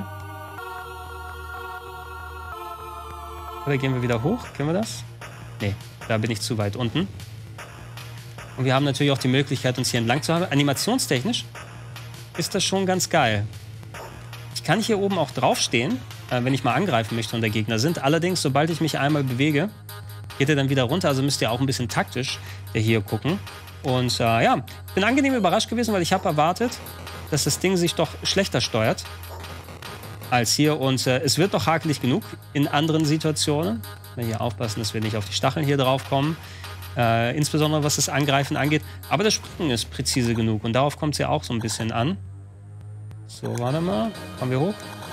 Oder gehen wir wieder hoch? Können wir das? Nee, da bin ich zu weit unten. Und wir haben natürlich auch die Möglichkeit, uns hier entlang zu haben. Animationstechnisch ist das schon ganz geil. Ich kann hier oben auch draufstehen, äh, wenn ich mal angreifen möchte und der Gegner sind. Allerdings, sobald ich mich einmal bewege, geht er dann wieder runter. Also müsst ihr auch ein bisschen taktisch hier gucken. Und äh, ja, bin angenehm überrascht gewesen, weil ich habe erwartet, dass das Ding sich doch schlechter steuert als hier. Und äh, es wird doch hakelig genug in anderen Situationen. Hier aufpassen, dass wir nicht auf die Stacheln hier drauf kommen. Äh, insbesondere was das Angreifen angeht. Aber das Springen ist präzise genug und darauf kommt es ja auch so ein bisschen an. So, warte mal. Kommen wir hoch?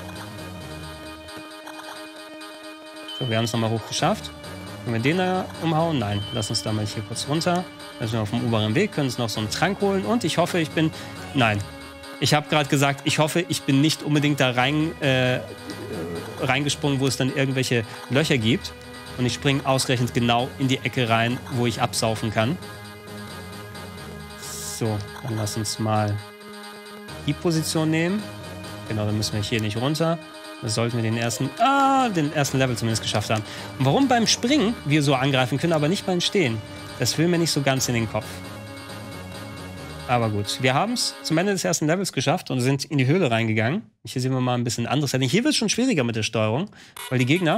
So, wir haben es nochmal hoch geschafft. Können wir den da umhauen? Nein, lass uns da mal hier kurz runter. Dann sind wir auf dem oberen Weg, können uns noch so einen Trank holen und ich hoffe, ich bin... Nein, ich habe gerade gesagt, ich hoffe, ich bin nicht unbedingt da rein, äh, reingesprungen, wo es dann irgendwelche Löcher gibt. Und ich springe ausgerechnet genau in die Ecke rein, wo ich absaufen kann. So, dann lass uns mal die Position nehmen. Genau, dann müssen wir hier nicht runter. Da sollten wir den ersten, ah, den ersten Level zumindest geschafft haben. Und warum beim Springen wir so angreifen können, aber nicht beim Stehen? Das will mir nicht so ganz in den Kopf. Aber gut, wir haben es zum Ende des ersten Levels geschafft und sind in die Höhle reingegangen. Hier sehen wir mal ein bisschen anderes Setting. Hier wird es schon schwieriger mit der Steuerung, weil die Gegner...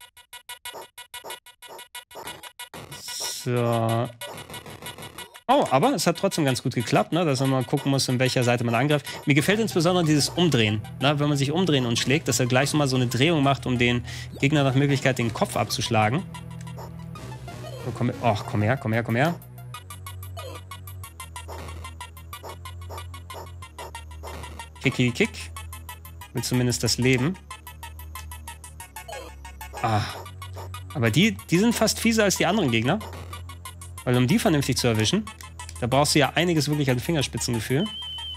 So. Oh, aber es hat trotzdem ganz gut geklappt, ne? Dass man mal gucken muss, in welcher Seite man angreift. Mir gefällt insbesondere dieses Umdrehen, ne? Wenn man sich umdrehen und schlägt, dass er gleich so mal so eine Drehung macht, um den Gegner nach Möglichkeit den Kopf abzuschlagen. So, komm, oh, komm her, komm her, komm her. Kicki, kick. Will zumindest das Leben. Ah. Aber die, die sind fast fieser als die anderen Gegner. Weil um die vernünftig zu erwischen, da brauchst du ja einiges wirklich an Fingerspitzengefühl.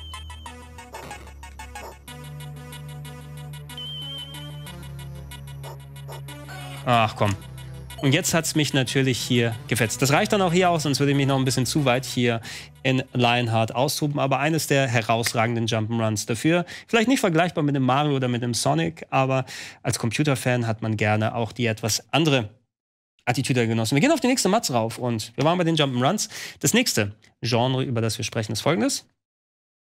Ach komm. Und jetzt hat es mich natürlich hier gefetzt. Das reicht dann auch hier aus, sonst würde ich mich noch ein bisschen zu weit hier in Lionheart austoben. Aber eines der herausragenden Jump'n'Runs dafür. Vielleicht nicht vergleichbar mit dem Mario oder mit dem Sonic, aber als Computerfan hat man gerne auch die etwas andere Attitüde genossen. Wir gehen auf die nächste Matz rauf und wir waren bei den Jump'n'Runs. Das nächste Genre, über das wir sprechen, ist folgendes.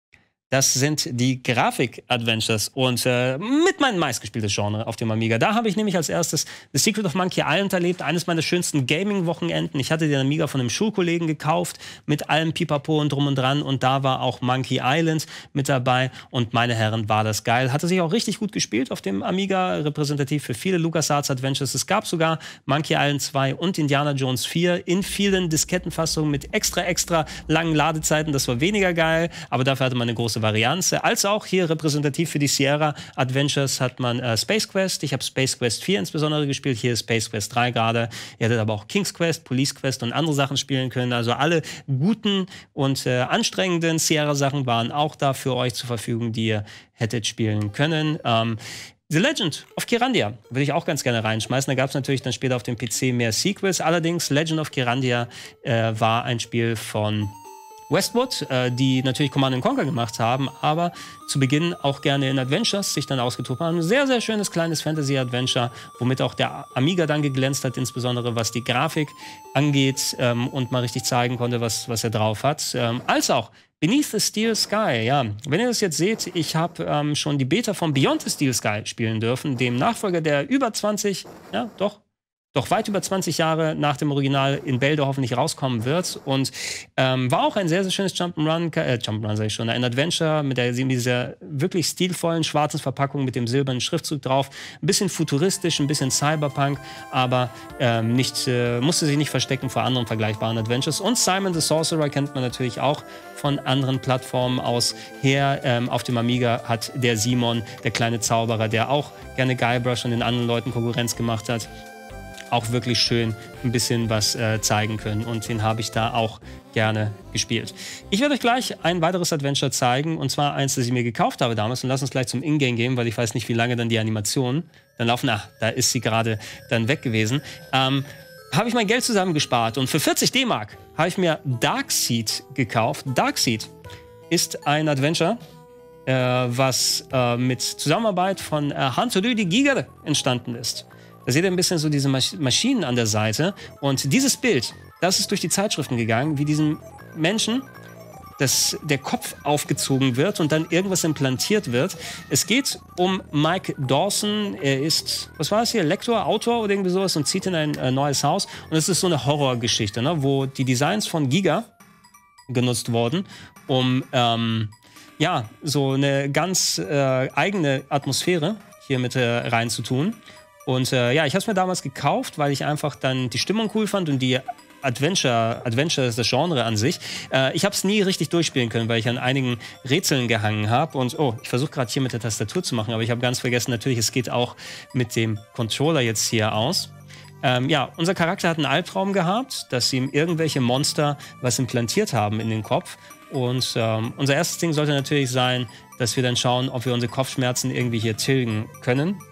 Das sind die Grafik-Adventures und äh, mit meinem meistgespieltes Genre auf dem Amiga. Da habe ich nämlich als erstes The Secret of Monkey Island erlebt, eines meiner schönsten Gaming-Wochenenden. Ich hatte den Amiga von einem Schulkollegen gekauft, mit allem Pipapo und drum und dran. Und da war auch Monkey Island mit dabei. Und meine Herren, war das geil. Hatte sich auch richtig gut gespielt auf dem Amiga, repräsentativ für viele LucasArts Adventures. Es gab sogar Monkey Island zwei und Indiana Jones vier in vielen Diskettenfassungen mit extra, extra langen Ladezeiten. Das war weniger geil, aber dafür hatte man eine große Variante. Als auch hier repräsentativ für die Sierra Adventures hat man äh, Space Quest. Ich habe Space Quest vier insbesondere gespielt. Hier ist Space Quest drei gerade. Ihr hättet aber auch King's Quest, Police Quest und andere Sachen spielen können. Also alle guten und äh, anstrengenden Sierra-Sachen waren auch da für euch zur Verfügung, die ihr hättet spielen können. Ähm, The Legend of Kyrandia würde ich auch ganz gerne reinschmeißen. Da gab es natürlich dann später auf dem P C mehr Sequels. Allerdings, Legend of Kyrandia äh, war ein Spiel von Westwood, äh, die natürlich Command and Conquer gemacht haben, aber zu Beginn auch gerne in Adventures sich dann ausgetobt haben. Ein sehr, sehr schönes kleines Fantasy-Adventure, womit auch der Amiga dann geglänzt hat, insbesondere was die Grafik angeht ähm, und mal richtig zeigen konnte, was, was er drauf hat. Ähm, als auch Beneath the Steel Sky, ja. Wenn ihr das jetzt seht, ich habe ähm, schon die Beta von Beyond the Steel Sky spielen dürfen, dem Nachfolger, der über zwanzig, ja, doch, doch weit über zwanzig Jahre nach dem Original in Bälde hoffentlich rauskommen wird. Und ähm, war auch ein sehr, sehr schönes Jump'n'Run, äh, Jump'n'Run sag ich schon, ein Adventure mit der, dieser wirklich stilvollen schwarzen Verpackung mit dem silbernen Schriftzug drauf. Ein bisschen futuristisch, ein bisschen Cyberpunk, aber ähm, nicht, äh, musste sich nicht verstecken vor anderen vergleichbaren Adventures. Und Simon the Sorcerer kennt man natürlich auch von anderen Plattformen aus her. Ähm, auf dem Amiga hat der Simon, der kleine Zauberer, der auch gerne Guybrush und den anderen Leuten Konkurrenz gemacht hat, auch wirklich schön ein bisschen was äh, zeigen können. Und den habe ich da auch gerne gespielt. Ich werde euch gleich ein weiteres Adventure zeigen, und zwar eins, das ich mir gekauft habe damals. Und lass uns gleich zum Ingame gehen, weil ich weiß nicht, wie lange dann die Animationen dann laufen. Ach, da ist sie gerade dann weg gewesen. Ähm, habe ich mein Geld zusammengespart und für vierzig D-Mark habe ich mir Darkseid gekauft. Darkseid ist ein Adventure, äh, was äh, mit Zusammenarbeit von äh, Hans Rüdi Giger entstanden ist. Da seht ihr ein bisschen so diese Masch Maschinen an der Seite. Und dieses Bild, das ist durch die Zeitschriften gegangen, wie diesem Menschen dass der Kopf aufgezogen wird und dann irgendwas implantiert wird. Es geht um Mike Dawson. Er ist, was war es hier, Lektor, Autor oder irgendwie sowas und zieht in ein äh, neues Haus. Und es ist so eine Horrorgeschichte, ne, wo die Designs von Giga genutzt wurden, um ähm, ja, so eine ganz äh, eigene Atmosphäre hier mit äh, reinzutun. Und äh, ja, ich habe es mir damals gekauft, weil ich einfach dann die Stimmung cool fand und die Adventure, Adventure ist das Genre an sich. Äh, ich habe es nie richtig durchspielen können, weil ich an einigen Rätseln gehangen habe. Und oh, ich versuche gerade hier mit der Tastatur zu machen, aber ich habe ganz vergessen, natürlich, es geht auch mit dem Controller jetzt hier aus. Ähm, ja, unser Charakter hat einen Albtraum gehabt, dass ihm irgendwelche Monster was implantiert haben in den Kopf. Und ähm, unser erstes Ding sollte natürlich sein, dass wir dann schauen, ob wir unsere Kopfschmerzen irgendwie hier tilgen können.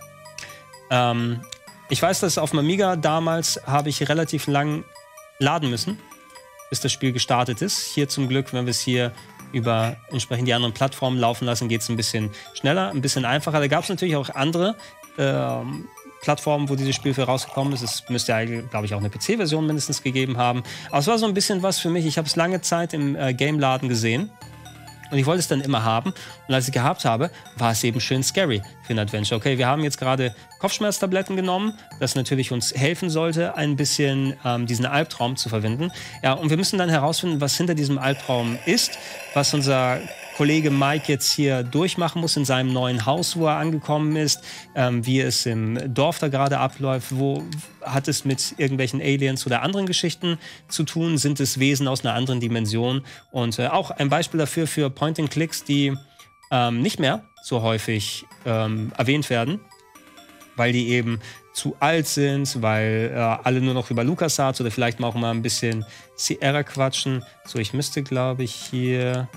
Ähm, ich weiß, dass auf dem Amiga damals habe ich relativ lang laden müssen, bis das Spiel gestartet ist. Hier zum Glück, wenn wir es hier über entsprechend die anderen Plattformen laufen lassen, geht es ein bisschen schneller, ein bisschen einfacher. Da gab es natürlich auch andere ähm, Plattformen, wo dieses Spiel für rausgekommen ist. Es müsste ja, glaube ich, auch eine P C-Version mindestens gegeben haben. Aber es war so ein bisschen was für mich. Ich habe es lange Zeit im äh, Game-Laden gesehen. Und ich wollte es dann immer haben. Und als ich es gehabt habe, war es eben schön scary für ein Adventure. Okay, wir haben jetzt gerade Kopfschmerztabletten genommen, das natürlich uns helfen sollte, ein bisschen ähm, diesen Albtraum zu verwenden. Ja, und wir müssen dann herausfinden, was hinter diesem Albtraum ist, was unser Kollege Mike jetzt hier durchmachen muss in seinem neuen Haus, wo er angekommen ist, ähm, wie es im Dorf da gerade abläuft, wo hat es mit irgendwelchen Aliens oder anderen Geschichten zu tun, sind es Wesen aus einer anderen Dimension und äh, auch ein Beispiel dafür für Point-and-Clicks, die ähm, nicht mehr so häufig ähm, erwähnt werden, weil die eben zu alt sind, weil äh, alle nur noch über LucasArts oder vielleicht mal auch mal ein bisschen Sierra quatschen. So, ich müsste, glaube ich, hier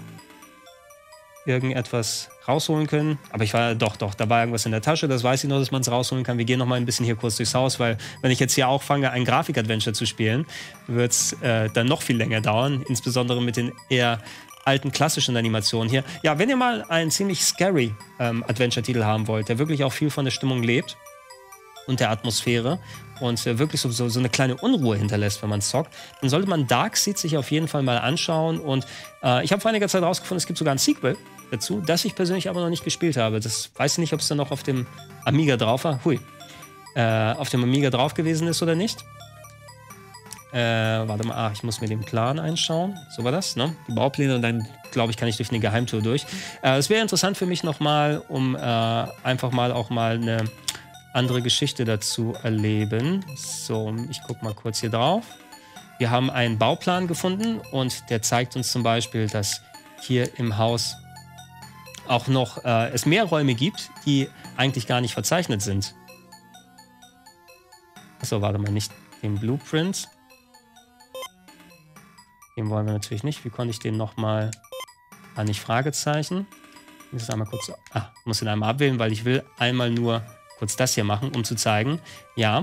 irgendetwas rausholen können. Aber ich war, doch, doch, da war irgendwas in der Tasche. Das weiß ich noch, dass man es rausholen kann. Wir gehen noch mal ein bisschen hier kurz durchs Haus, weil wenn ich jetzt hier auch fange, ein Grafik-Adventure zu spielen, wird es äh, dann noch viel länger dauern. Insbesondere mit den eher alten klassischen Animationen hier. Ja, wenn ihr mal einen ziemlich scary ähm, Adventure-Titel haben wollt, der wirklich auch viel von der Stimmung lebt und der Atmosphäre und äh, wirklich so, so, so eine kleine Unruhe hinterlässt, wenn man zockt, dann sollte man Darkseid sich auf jeden Fall mal anschauen. Und äh, ich habe vor einiger Zeit rausgefunden, es gibt sogar ein Sequel dazu, das ich persönlich aber noch nicht gespielt habe. Das weiß ich nicht, ob es dann noch auf dem Amiga drauf war. Hui. Äh, auf dem Amiga drauf gewesen ist oder nicht. Äh, warte mal, ah, ich muss mir den Plan einschauen. So war das, ne? Die Baupläne und dann, glaube ich, kann ich durch eine Geheimtour durch. Äh, es wäre interessant für mich nochmal, um äh, einfach mal auch mal eine andere Geschichte dazu erleben. So, ich gucke mal kurz hier drauf. Wir haben einen Bauplan gefunden und der zeigt uns zum Beispiel, dass hier im Haus auch noch äh, es mehr Räume gibt, die eigentlich gar nicht verzeichnet sind. Achso, warte mal, nicht den Blueprint. Den wollen wir natürlich nicht. Wie konnte ich den nochmal... Ah, nicht Fragezeichen. Ich muss einmal kurz... Ah, muss den einmal abwählen, weil ich will einmal nur kurz das hier machen, um zu zeigen, ja,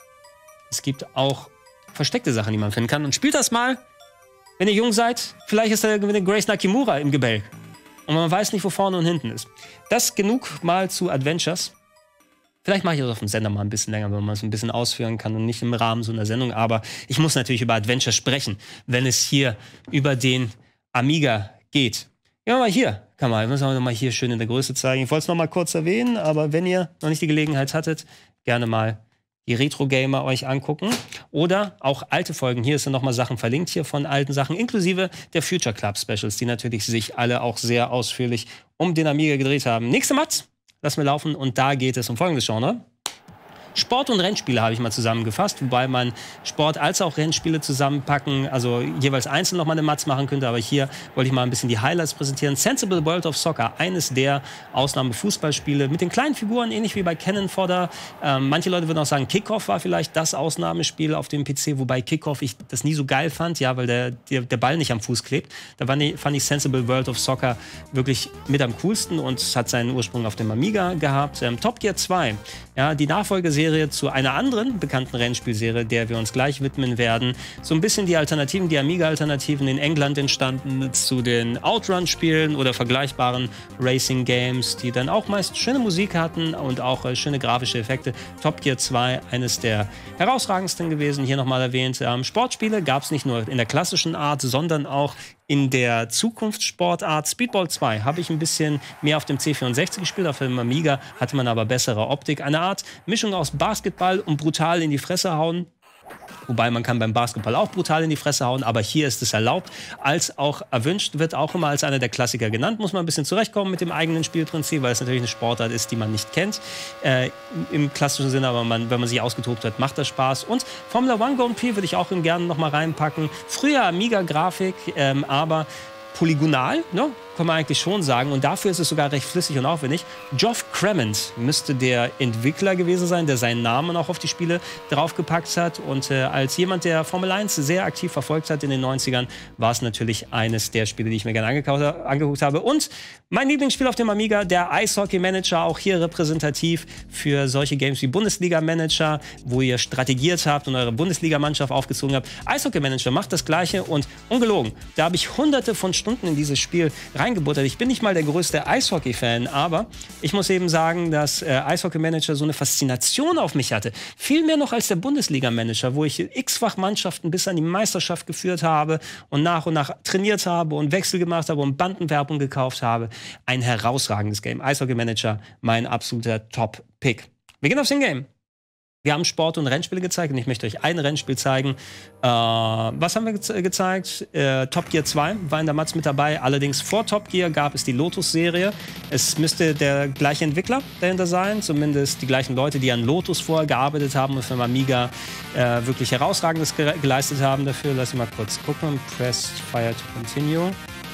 es gibt auch versteckte Sachen, die man finden kann. Und spielt das mal, wenn ihr jung seid. Vielleicht ist da Grace Nakimura im Gebälk. Und man weiß nicht, wo vorne und hinten ist. Das genug mal zu Adventures. Vielleicht mache ich das auf dem Sender mal ein bisschen länger, wenn man es ein bisschen ausführen kann und nicht im Rahmen so einer Sendung. Aber ich muss natürlich über Adventures sprechen, wenn es hier über den Amiga geht. Ja, mal hier. Kann man, müssen wir mal hier schön in der Größe zeigen. Ich wollte es noch mal kurz erwähnen, aber wenn ihr noch nicht die Gelegenheit hattet, gerne mal die Retro-Gamer euch angucken. Oder auch alte Folgen. Hier sind noch mal Sachen verlinkt hier von alten Sachen, inklusive der Future Club Specials, die natürlich sich alle auch sehr ausführlich um den Amiga gedreht haben. Nächste Matz, lassen wir laufen. Und da geht es um folgendes Genre. Sport- und Rennspiele habe ich mal zusammengefasst, wobei man Sport- als auch Rennspiele zusammenpacken, also jeweils einzeln nochmal eine Matz machen könnte, aber hier wollte ich mal ein bisschen die Highlights präsentieren. Sensible World of Soccer, eines der Ausnahmefußballspiele mit den kleinen Figuren, ähnlich wie bei Cannon Fodder. Ähm, manche Leute würden auch sagen, Kickoff war vielleicht das Ausnahmespiel auf dem P C, wobei Kickoff ich das nie so geil fand, ja, weil der, der, der Ball nicht am Fuß klebt. Da fand ich, fand ich Sensible World of Soccer wirklich mit am coolsten und hat seinen Ursprung auf dem Amiga gehabt. Ähm, Top Gear zwei, ja, die Nachfolgeserie zu einer anderen bekannten Rennspielserie, der wir uns gleich widmen werden. So ein bisschen die Alternativen, die Amiga-Alternativen in England entstanden zu den Outrun-Spielen oder vergleichbaren Racing-Games, die dann auch meist schöne Musik hatten und auch äh, schöne grafische Effekte. Top Gear zwei, eines der herausragendsten gewesen, hier nochmal erwähnt. Ähm, Sportspiele gab es nicht nur in der klassischen Art, sondern auch in der Zukunftssportart. Speedball zwei habe ich ein bisschen mehr auf dem C vierundsechzig gespielt, auf dem Amiga hatte man aber bessere Optik. Eine Art Mischung aus Basketball und brutal in die Fresse hauen. Wobei man kann beim Basketball auch brutal in die Fresse hauen, aber hier ist es erlaubt, als auch erwünscht, wird auch immer als einer der Klassiker genannt. Muss man ein bisschen zurechtkommen mit dem eigenen Spielprinzip, weil es natürlich eine Sportart ist, die man nicht kennt. Äh, im klassischen Sinne, aber man, wenn man sich ausgetobt hat, macht das Spaß. Und Formula One Grand Prix würde ich auch gerne noch mal reinpacken. Früher Amiga-Grafik, ähm, aber polygonal, ne? Kann man eigentlich schon sagen. Und dafür ist es sogar recht flüssig und aufwendig. Geoff Crammond müsste der Entwickler gewesen sein, der seinen Namen auch auf die Spiele draufgepackt hat. Und äh, als jemand, der Formel eins sehr aktiv verfolgt hat in den neunzigern, war es natürlich eines der Spiele, die ich mir gerne angeguckt habe. Und mein Lieblingsspiel auf dem Amiga, der Eishockey Manager, auch hier repräsentativ für solche Games wie Bundesliga Manager, wo ihr strategiert habt und eure Bundesliga-Mannschaft aufgezogen habt. Eishockey Manager macht das Gleiche und ungelogen. Da habe ich hunderte von Stunden in dieses Spiel reingebuttert. Ich bin nicht mal der größte Eishockey-Fan, aber ich muss eben sagen, dass äh, Eishockey-Manager so eine Faszination auf mich hatte. Viel mehr noch als der Bundesliga-Manager, wo ich x-fach Mannschaften bis an die Meisterschaft geführt habe und nach und nach trainiert habe und Wechsel gemacht habe und Bandenwerbung gekauft habe. Ein herausragendes Game. Eishockey-Manager, mein absoluter Top-Pick. Wir gehen aufs In-Game. Wir haben Sport- und Rennspiele gezeigt und ich möchte euch ein Rennspiel zeigen. Äh, was haben wir ge gezeigt? Äh, Top Gear zwei war in der Matz mit dabei. Allerdings vor Top Gear gab es die Lotus-Serie. Es müsste der gleiche Entwickler dahinter sein, zumindest die gleichen Leute, die an Lotus vorher gearbeitet haben und für den Amiga äh, wirklich Herausragendes ge geleistet haben dafür. Lass mich mal kurz gucken. Press Fire to Continue.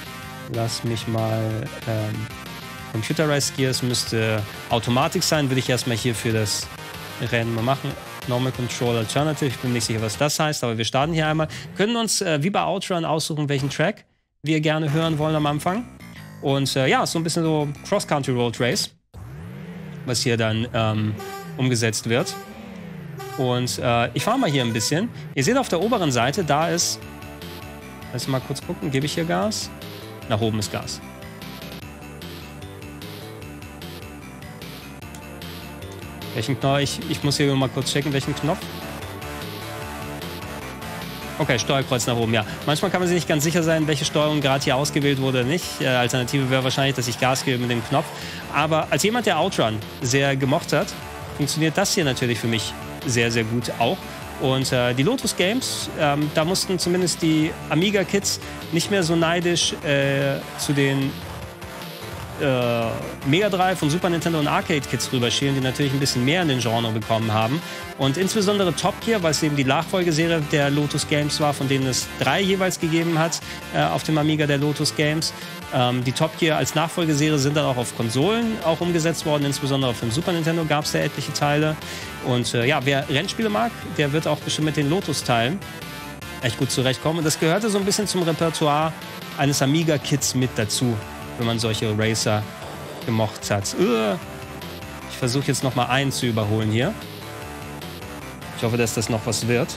Lass mich mal... Ähm, Computerized Gears müsste Automatik sein. Würde ich erstmal hier für das Rennen mal machen. Normal Control Alternative. Ich bin nicht sicher, was das heißt, aber wir starten hier einmal. Können uns äh, wie bei Outrun aussuchen, welchen Track wir gerne hören wollen am Anfang. Und äh, ja, so ein bisschen so Cross-Country Road Race, was hier dann ähm, umgesetzt wird. Und äh, ich fahre mal hier ein bisschen. Ihr seht auf der oberen Seite, da ist... Lass mal kurz gucken, gebe ich hier Gas? Nach oben ist Gas. Welchen Knopf? Ich, ich muss hier mal kurz checken, welchen Knopf. Okay, Steuerkreuz nach oben, ja. Manchmal kann man sich nicht ganz sicher sein, welche Steuerung gerade hier ausgewählt wurde oder nicht. Äh, Alternative wäre wahrscheinlich, dass ich Gas gebe mit dem Knopf. Aber als jemand, der Outrun sehr gemocht hat, funktioniert das hier natürlich für mich sehr, sehr gut auch. Und äh, die Lotus Games, ähm, da mussten zumindest die Amiga-Kids nicht mehr so neidisch äh, zu den äh, Mega Drive und Super Nintendo und Arcade-Kids rüberschielen, die natürlich ein bisschen mehr in den Genre bekommen haben. Und insbesondere Top Gear, weil es eben die Nachfolgeserie der Lotus Games war, von denen es drei jeweils gegeben hat äh, auf dem Amiga der Lotus Games. Ähm, die Top Gear als Nachfolgeserie sind dann auch auf Konsolen auch umgesetzt worden, insbesondere auf dem Super Nintendo gab es da etliche Teile. Und äh, ja, wer Rennspiele mag, der wird auch bestimmt mit den Lotus-Teilen echt gut zurechtkommen. Und das gehörte so ein bisschen zum Repertoire eines Amiga-Kids mit dazu, wenn man solche Racer gemocht hat. Ich versuche jetzt noch mal einen zu überholen hier. Ich hoffe, dass das noch was wird.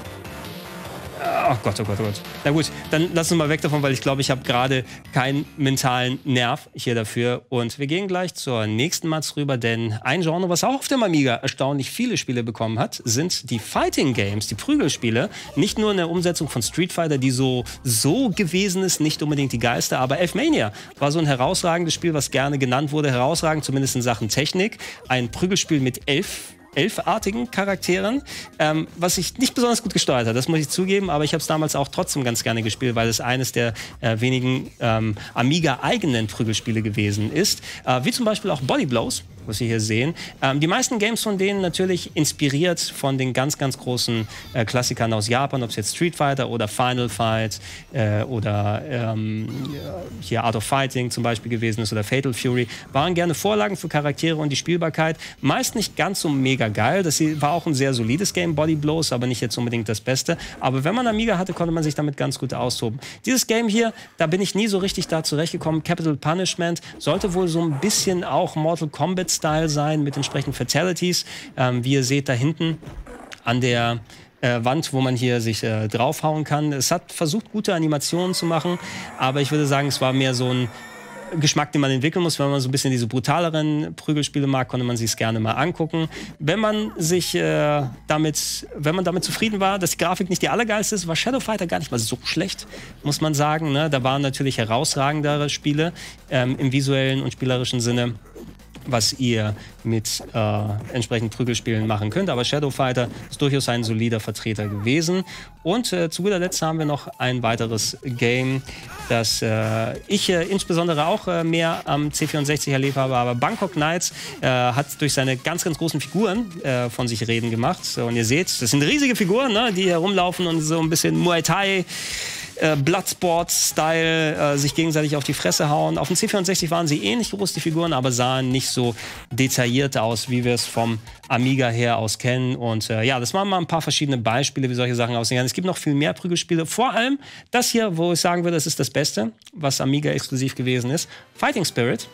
Ach Gott, oh Gott, oh Gott. Na gut, dann lass uns mal weg davon, weil ich glaube, ich habe gerade keinen mentalen Nerv hier dafür. Und wir gehen gleich zur nächsten Matz rüber, denn ein Genre, was auch auf dem Amiga erstaunlich viele Spiele bekommen hat, sind die Fighting Games, die Prügelspiele. Nicht nur in der Umsetzung von Street Fighter, die so, so gewesen ist, nicht unbedingt die geilste, aber Elfmania war so ein herausragendes Spiel, was gerne genannt wurde. Herausragend zumindest in Sachen Technik. Ein Prügelspiel mit elf elfartigen Charakteren, ähm, was ich nicht besonders gut gesteuert hat, das muss ich zugeben, aber ich habe es damals auch trotzdem ganz gerne gespielt, weil es eines der äh, wenigen ähm, Amiga-eigenen Prügelspiele gewesen ist, äh, wie zum Beispiel auch Body Blows, was Sie hier sehen. Ähm, die meisten Games von denen natürlich inspiriert von den ganz, ganz großen äh, Klassikern aus Japan, ob es jetzt Street Fighter oder Final Fight äh, oder ähm, hier Art of Fighting zum Beispiel gewesen ist oder Fatal Fury, waren gerne Vorlagen für Charaktere und die Spielbarkeit. Meist nicht ganz so mega geil. Das war auch ein sehr solides Game, Body Blows, aber nicht jetzt unbedingt das Beste. Aber wenn man Amiga hatte, konnte man sich damit ganz gut austoben. Dieses Game hier, da bin ich nie so richtig da zurechtgekommen. Capital Punishment sollte wohl so ein bisschen auch Mortal Kombat Style sein, mit entsprechenden Fatalities. Ähm, wie ihr seht da hinten an der äh, Wand, wo man hier sich äh, draufhauen kann. Es hat versucht, gute Animationen zu machen, aber ich würde sagen, es war mehr so ein Geschmack, den man entwickeln muss. Wenn man so ein bisschen diese brutaleren Prügelspiele mag, konnte man sich es gerne mal angucken. Wenn man sich äh, damit, wenn man damit zufrieden war, dass die Grafik nicht die allergeilste ist, war Shadow Fighter gar nicht mal so schlecht, muss man sagen. Ne? Da waren natürlich herausragendere Spiele ähm, im visuellen und spielerischen Sinne, was ihr mit äh, entsprechenden Prügelspielen machen könnt. Aber Shadow Fighter ist durchaus ein solider Vertreter gewesen. Und äh, zu guter Letzt haben wir noch ein weiteres Game, das äh, ich äh, insbesondere auch äh, mehr am C vierundsechzig erlebt habe. Aber Bangkok Knights äh, hat durch seine ganz, ganz großen Figuren äh, von sich reden gemacht. So, und ihr seht, das sind riesige Figuren, ne, die herumlaufen und so ein bisschen Muay Thai Äh, Bloodsport-Style äh, sich gegenseitig auf die Fresse hauen. Auf dem C vierundsechzig waren sie ähnlich groß, die Figuren, aber sahen nicht so detailliert aus, wie wir es vom Amiga her aus kennen. Und äh, ja, das waren mal ein paar verschiedene Beispiele, wie solche Sachen aussehen kann. Es gibt noch viel mehr Prügelspiele. Vor allem das hier, wo ich sagen würde, das ist das Beste, was Amiga exklusiv gewesen ist. Fighting Spirit.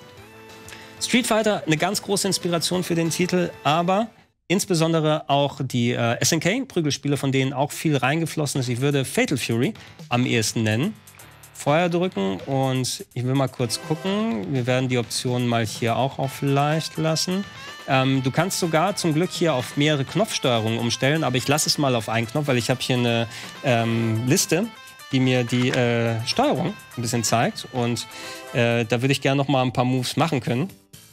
Street Fighter, eine ganz große Inspiration für den Titel, aber insbesondere auch die äh, S N K-Prügelspiele, von denen auch viel reingeflossen ist. Ich würde Fatal Fury am ehesten nennen. Feuer drücken und ich will mal kurz gucken. Wir werden die Optionen mal hier auch auf leicht lassen. Ähm, du kannst sogar zum Glück hier auf mehrere Knopfsteuerungen umstellen, aber ich lasse es mal auf einen Knopf, weil ich habe hier eine ähm, Liste, die mir die äh, Steuerung ein bisschen zeigt. Und äh, da würde ich gerne noch mal ein paar Moves machen können,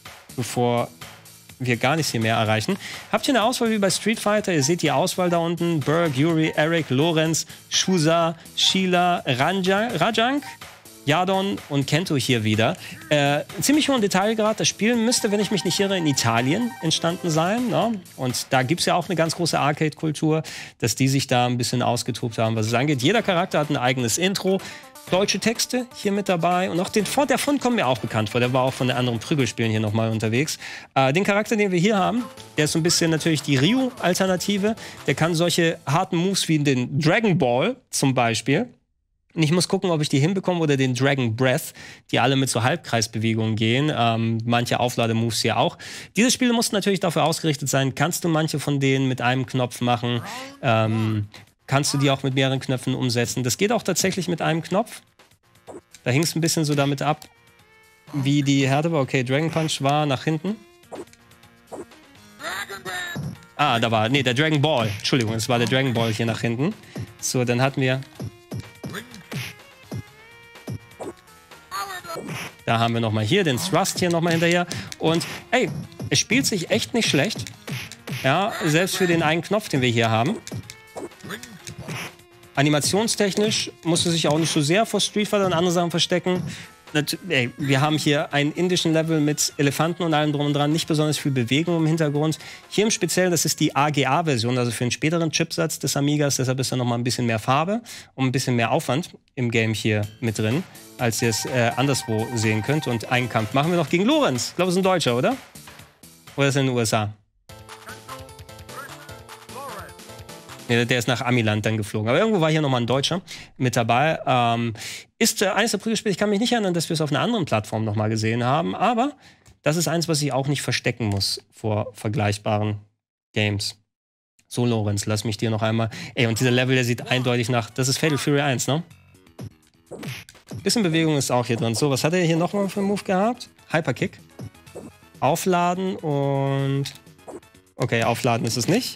bevor wir gar nichts hier mehr erreichen. Habt ihr eine Auswahl wie bei Street Fighter? Ihr seht die Auswahl da unten. Berg, Yuri, Eric, Lorenz, Shusa, Sheila, Ranja, Rajank, Yadon und Kento hier wieder. Äh, ziemlich hohen Detailgrad. Das Spiel müsste, wenn ich mich nicht irre, in Italien entstanden sein. Ne? Und da gibt es ja auch eine ganz große Arcade-Kultur, dass die sich da ein bisschen ausgetobt haben, was es angeht. Jeder Charakter hat ein eigenes Intro. Deutsche Texte hier mit dabei und auch den Fond, der Fond kommt mir auch bekannt vor, der war auch von den anderen Prügelspielen hier nochmal unterwegs. Äh, den Charakter, den wir hier haben, der ist so ein bisschen natürlich die Ryu-Alternative, der kann solche harten Moves wie den Dragon Ball zum Beispiel. Und ich muss gucken, ob ich die hinbekomme oder den Dragon Breath, die alle mit so Halbkreisbewegungen gehen. Ähm, manche Auflademoves hier auch. Diese Spiele mussten natürlich dafür ausgerichtet sein, kannst du manche von denen mit einem Knopf machen. Ähm, kannst du die auch mit mehreren Knöpfen umsetzen. Das geht auch tatsächlich mit einem Knopf. Da hing es ein bisschen so damit ab, wie die Härte war. Okay, Dragon Punch war nach hinten. Ah, da war, nee, der Dragon Ball. Entschuldigung, es war der Dragon Ball hier nach hinten. So, dann hatten wir... Da haben wir nochmal hier den Thrust hier nochmal hinterher. Und ey, es spielt sich echt nicht schlecht. Ja, selbst für den einen Knopf, den wir hier haben. Animationstechnisch musst du sich auch nicht so sehr vor Street Fighter und andere Sachen verstecken. Ey, wir haben hier einen indischen Level mit Elefanten und allem drum und dran, nicht besonders viel Bewegung im Hintergrund. Hier im Speziellen, das ist die A G A-Version, also für einen späteren Chipsatz des Amigas, deshalb ist da noch mal ein bisschen mehr Farbe und ein bisschen mehr Aufwand im Game hier mit drin, als ihr es äh, anderswo sehen könnt. Und einen Kampf machen wir noch gegen Lorenz. Ich glaube, es ist ein Deutscher, oder? Oder ist er in den U S A? Nee, der ist nach Amiland dann geflogen. Aber irgendwo war hier nochmal ein Deutscher mit dabei. Ähm, ist äh, eines der Prügelspiele, ich kann mich nicht erinnern, dass wir es auf einer anderen Plattform nochmal gesehen haben. Aber das ist eins, was ich auch nicht verstecken muss vor vergleichbaren Games. So, Lorenz, lass mich dir noch einmal... Ey, und dieser Level, der sieht eindeutig nach... Das ist Fatal Fury eins, ne? Bisschen Bewegung ist auch hier drin. So, was hat er hier nochmal für einen Move gehabt? Hyperkick. Aufladen und... Okay, aufladen ist es nicht.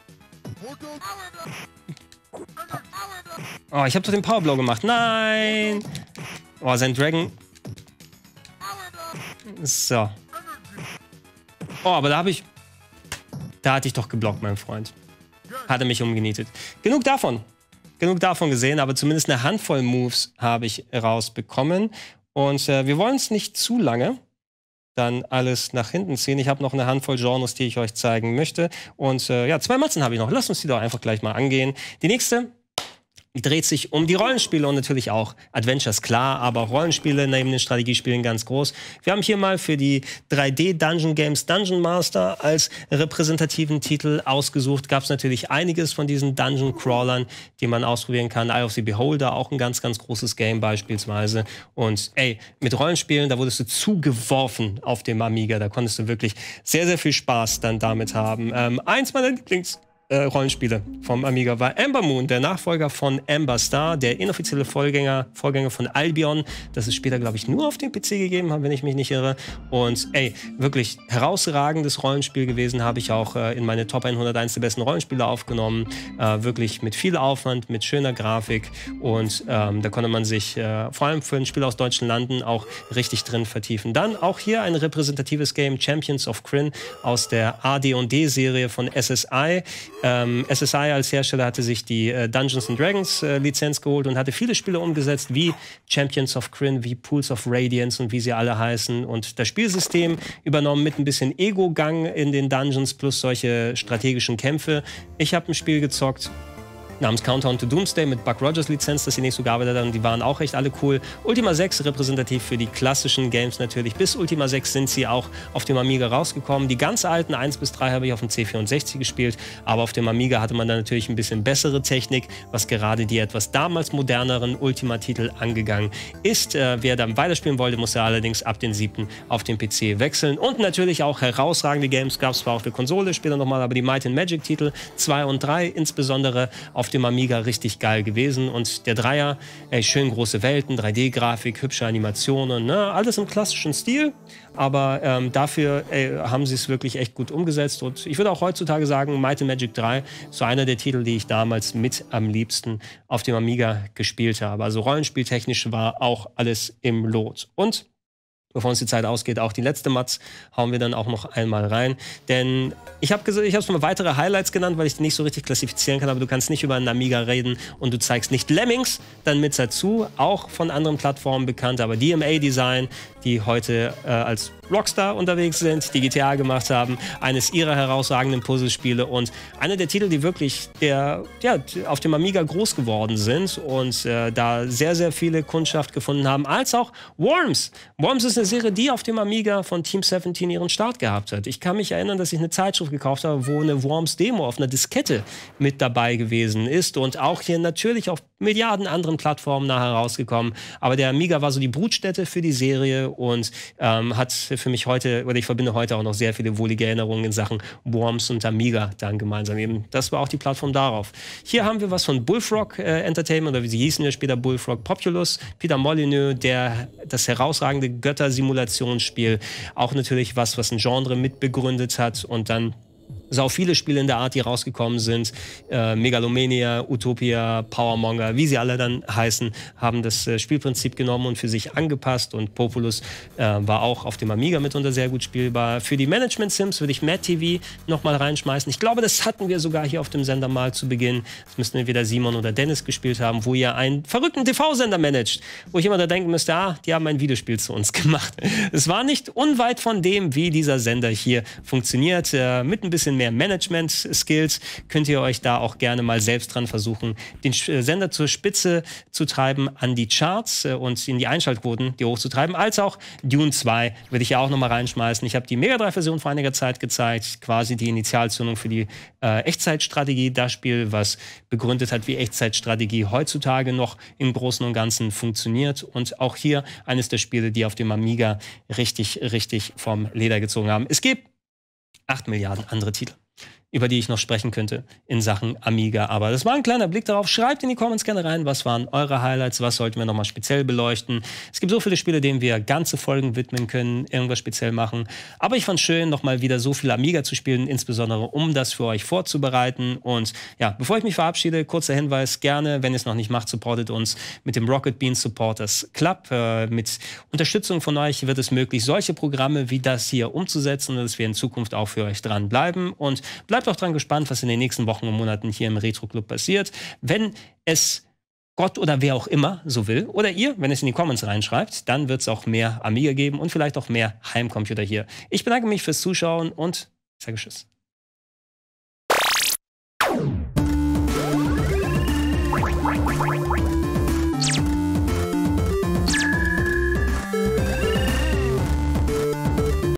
Oh, ich habe doch den Powerblow gemacht. Nein! Oh, sein Dragon. So. Oh, aber da habe ich... Da hatte ich doch geblockt, mein Freund. Hatte mich umgenietet. Genug davon. Genug davon gesehen, aber zumindest eine Handvoll Moves habe ich rausbekommen. Und äh, wir wollen es nicht zu lange dann alles nach hinten ziehen. Ich habe noch eine Handvoll Genres, die ich euch zeigen möchte. Und äh, ja, zwei Matzen habe ich noch. Lasst uns die doch einfach gleich mal angehen. Die nächste dreht sich um die Rollenspiele und natürlich auch Adventures, klar, aber Rollenspiele neben den Strategiespielen ganz groß. Wir haben hier mal für die drei D Dungeon Games Dungeon Master als repräsentativen Titel ausgesucht. Gab es natürlich einiges von diesen Dungeon Crawlern, die man ausprobieren kann. Eye of the Beholder, auch ein ganz, ganz großes Game beispielsweise. Und ey, mit Rollenspielen, da wurdest du zugeworfen auf dem Amiga. Da konntest du wirklich sehr, sehr viel Spaß dann damit haben. Ähm, eins meiner Lieblings Äh, Rollenspiele vom Amiga war Ember Moon, der Nachfolger von Ember Star, der inoffizielle Vorgänger, Vorgänger von Albion, das es später, glaube ich, nur auf dem P C gegeben hat, wenn ich mich nicht irre. Und ey, wirklich herausragendes Rollenspiel gewesen, habe ich auch äh, in meine Top hunderteins der besten Rollenspiele aufgenommen. Äh, wirklich mit viel Aufwand, mit schöner Grafik und ähm, da konnte man sich äh, vor allem für ein Spiel aus deutschen Landen auch richtig drin vertiefen. Dann auch hier ein repräsentatives Game, Champions of Krynn aus der A D und D-Serie von S S I. Ähm, S S I als Hersteller hatte sich die äh, Dungeons and Dragons äh, Lizenz geholt und hatte viele Spiele umgesetzt, wie Champions of Krynn, wie Pools of Radiance und wie sie alle heißen. Und das Spielsystem übernommen mit ein bisschen Ego-Gang in den Dungeons plus solche strategischen Kämpfe. Ich habe ein Spiel gezockt namens Countdown to Doomsday mit Buck Rogers Lizenz, das sie nicht so gearbeitet haben. Die waren auch echt alle cool. Ultima sechs repräsentativ für die klassischen Games natürlich. Bis Ultima sechs sind sie auch auf dem Amiga rausgekommen. Die ganz alten eins bis drei habe ich auf dem C vierundsechzig gespielt, aber auf dem Amiga hatte man dann natürlich ein bisschen bessere Technik, was gerade die etwas damals moderneren Ultima-Titel angegangen ist. Äh, wer dann weiterspielen wollte, musste allerdings ab den siebten auf den P C wechseln. Und natürlich auch herausragende Games gab es zwar auf der Konsole, später nochmal, aber die Might and Magic Titel zwei und drei insbesondere auf dem Amiga richtig geil gewesen. Und der Dreier, ey, schön große Welten, drei D-Grafik, hübsche Animationen, ne? Alles im klassischen Stil, aber ähm, dafür ey, haben sie es wirklich echt gut umgesetzt. Und ich würde auch heutzutage sagen, Might and Magic drei ist so einer der Titel, die ich damals mit am liebsten auf dem Amiga gespielt habe. Also rollenspieltechnisch war auch alles im Lot. Und bevor uns die Zeit ausgeht, auch die letzte Matz hauen wir dann auch noch einmal rein. Denn ich habe ich habe mal weitere Highlights genannt, weil ich die nicht so richtig klassifizieren kann, aber du kannst nicht über einen Amiga reden und du zeigst nicht Lemmings, dann mit dazu, auch von anderen Plattformen bekannt, aber D M A Design, die heute äh, als Rockstar unterwegs sind, die G T A gemacht haben, eines ihrer herausragenden Puzzlespiele und einer der Titel, die wirklich der, ja, auf dem Amiga groß geworden sind und äh, da sehr, sehr viele Kundschaft gefunden haben, als auch Worms. Worms ist eine Serie, die auf dem Amiga von Team siebzehn ihren Start gehabt hat. Ich kann mich erinnern, dass ich eine Zeitschrift gekauft habe, wo eine Worms-Demo auf einer Diskette mit dabei gewesen ist und auch hier natürlich auf Milliarden anderen Plattformen nachher rausgekommen. Aber der Amiga war so die Brutstätte für die Serie und ähm, hat für mich heute, oder ich verbinde heute auch noch sehr viele wohlige Erinnerungen in Sachen Worms und Amiga dann gemeinsam. Eben, das war auch die Plattform darauf. Hier haben wir was von Bullfrog äh, Entertainment, oder wie sie hießen ja später, Bullfrog Populous. Peter Molyneux, der das herausragende Götter-Simulationsspiel, auch natürlich was, was ein Genre mitbegründet hat und dann sau viele Spiele in der Art, die rausgekommen sind. Äh, Megalomania, Utopia, Powermonger, wie sie alle dann heißen, haben das äh, Spielprinzip genommen und für sich angepasst. Und Populous äh, war auch auf dem Amiga mitunter sehr gut spielbar. Für die Management-Sims würde ich Mad T V noch mal reinschmeißen. Ich glaube, das hatten wir sogar hier auf dem Sender mal zu Beginn. Das müssten entweder Simon oder Dennis gespielt haben, wo ihr einen verrückten T V-Sender managt. Wo ich immer da denken müsste, ah, die haben ein Videospiel zu uns gemacht. Es war nicht unweit von dem, wie dieser Sender hier funktioniert. Äh, mit ein bisschen mehr Management-Skills könnt ihr euch da auch gerne mal selbst dran versuchen, den Sender zur Spitze zu treiben, an die Charts äh, und in die Einschaltquoten, die hochzutreiben, als auch Dune zwei würde ich ja auch noch mal reinschmeißen. Ich habe die Mega Drive-Version vor einiger Zeit gezeigt, quasi die Initialzündung für die äh, Echtzeitstrategie, das Spiel, was begründet hat, wie Echtzeitstrategie heutzutage noch im Großen und Ganzen funktioniert. Und auch hier eines der Spiele, die auf dem Amiga richtig, richtig vom Leder gezogen haben. Es gibt acht Milliarden andere Titel, über die ich noch sprechen könnte in Sachen Amiga. Aber das war ein kleiner Blick darauf. Schreibt in die Comments gerne rein, was waren eure Highlights, was sollten wir nochmal speziell beleuchten. Es gibt so viele Spiele, denen wir ganze Folgen widmen können, irgendwas speziell machen. Aber ich fand es schön, nochmal wieder so viel Amiga zu spielen, insbesondere um das für euch vorzubereiten. Und ja, bevor ich mich verabschiede, kurzer Hinweis, gerne, wenn ihr es noch nicht macht, supportet uns mit dem Rocket Beans Supporters Club. Äh, mit Unterstützung von euch wird es möglich, solche Programme wie das hier umzusetzen und dass wir in Zukunft auch für euch dranbleiben. Und bleibt auch dran gespannt, was in den nächsten Wochen und Monaten hier im Retro Club passiert. Wenn es Gott oder wer auch immer so will, oder ihr, wenn es in die Comments reinschreibt, dann wird es auch mehr Amiga geben und vielleicht auch mehr Heimcomputer hier. Ich bedanke mich fürs Zuschauen und sage Tschüss.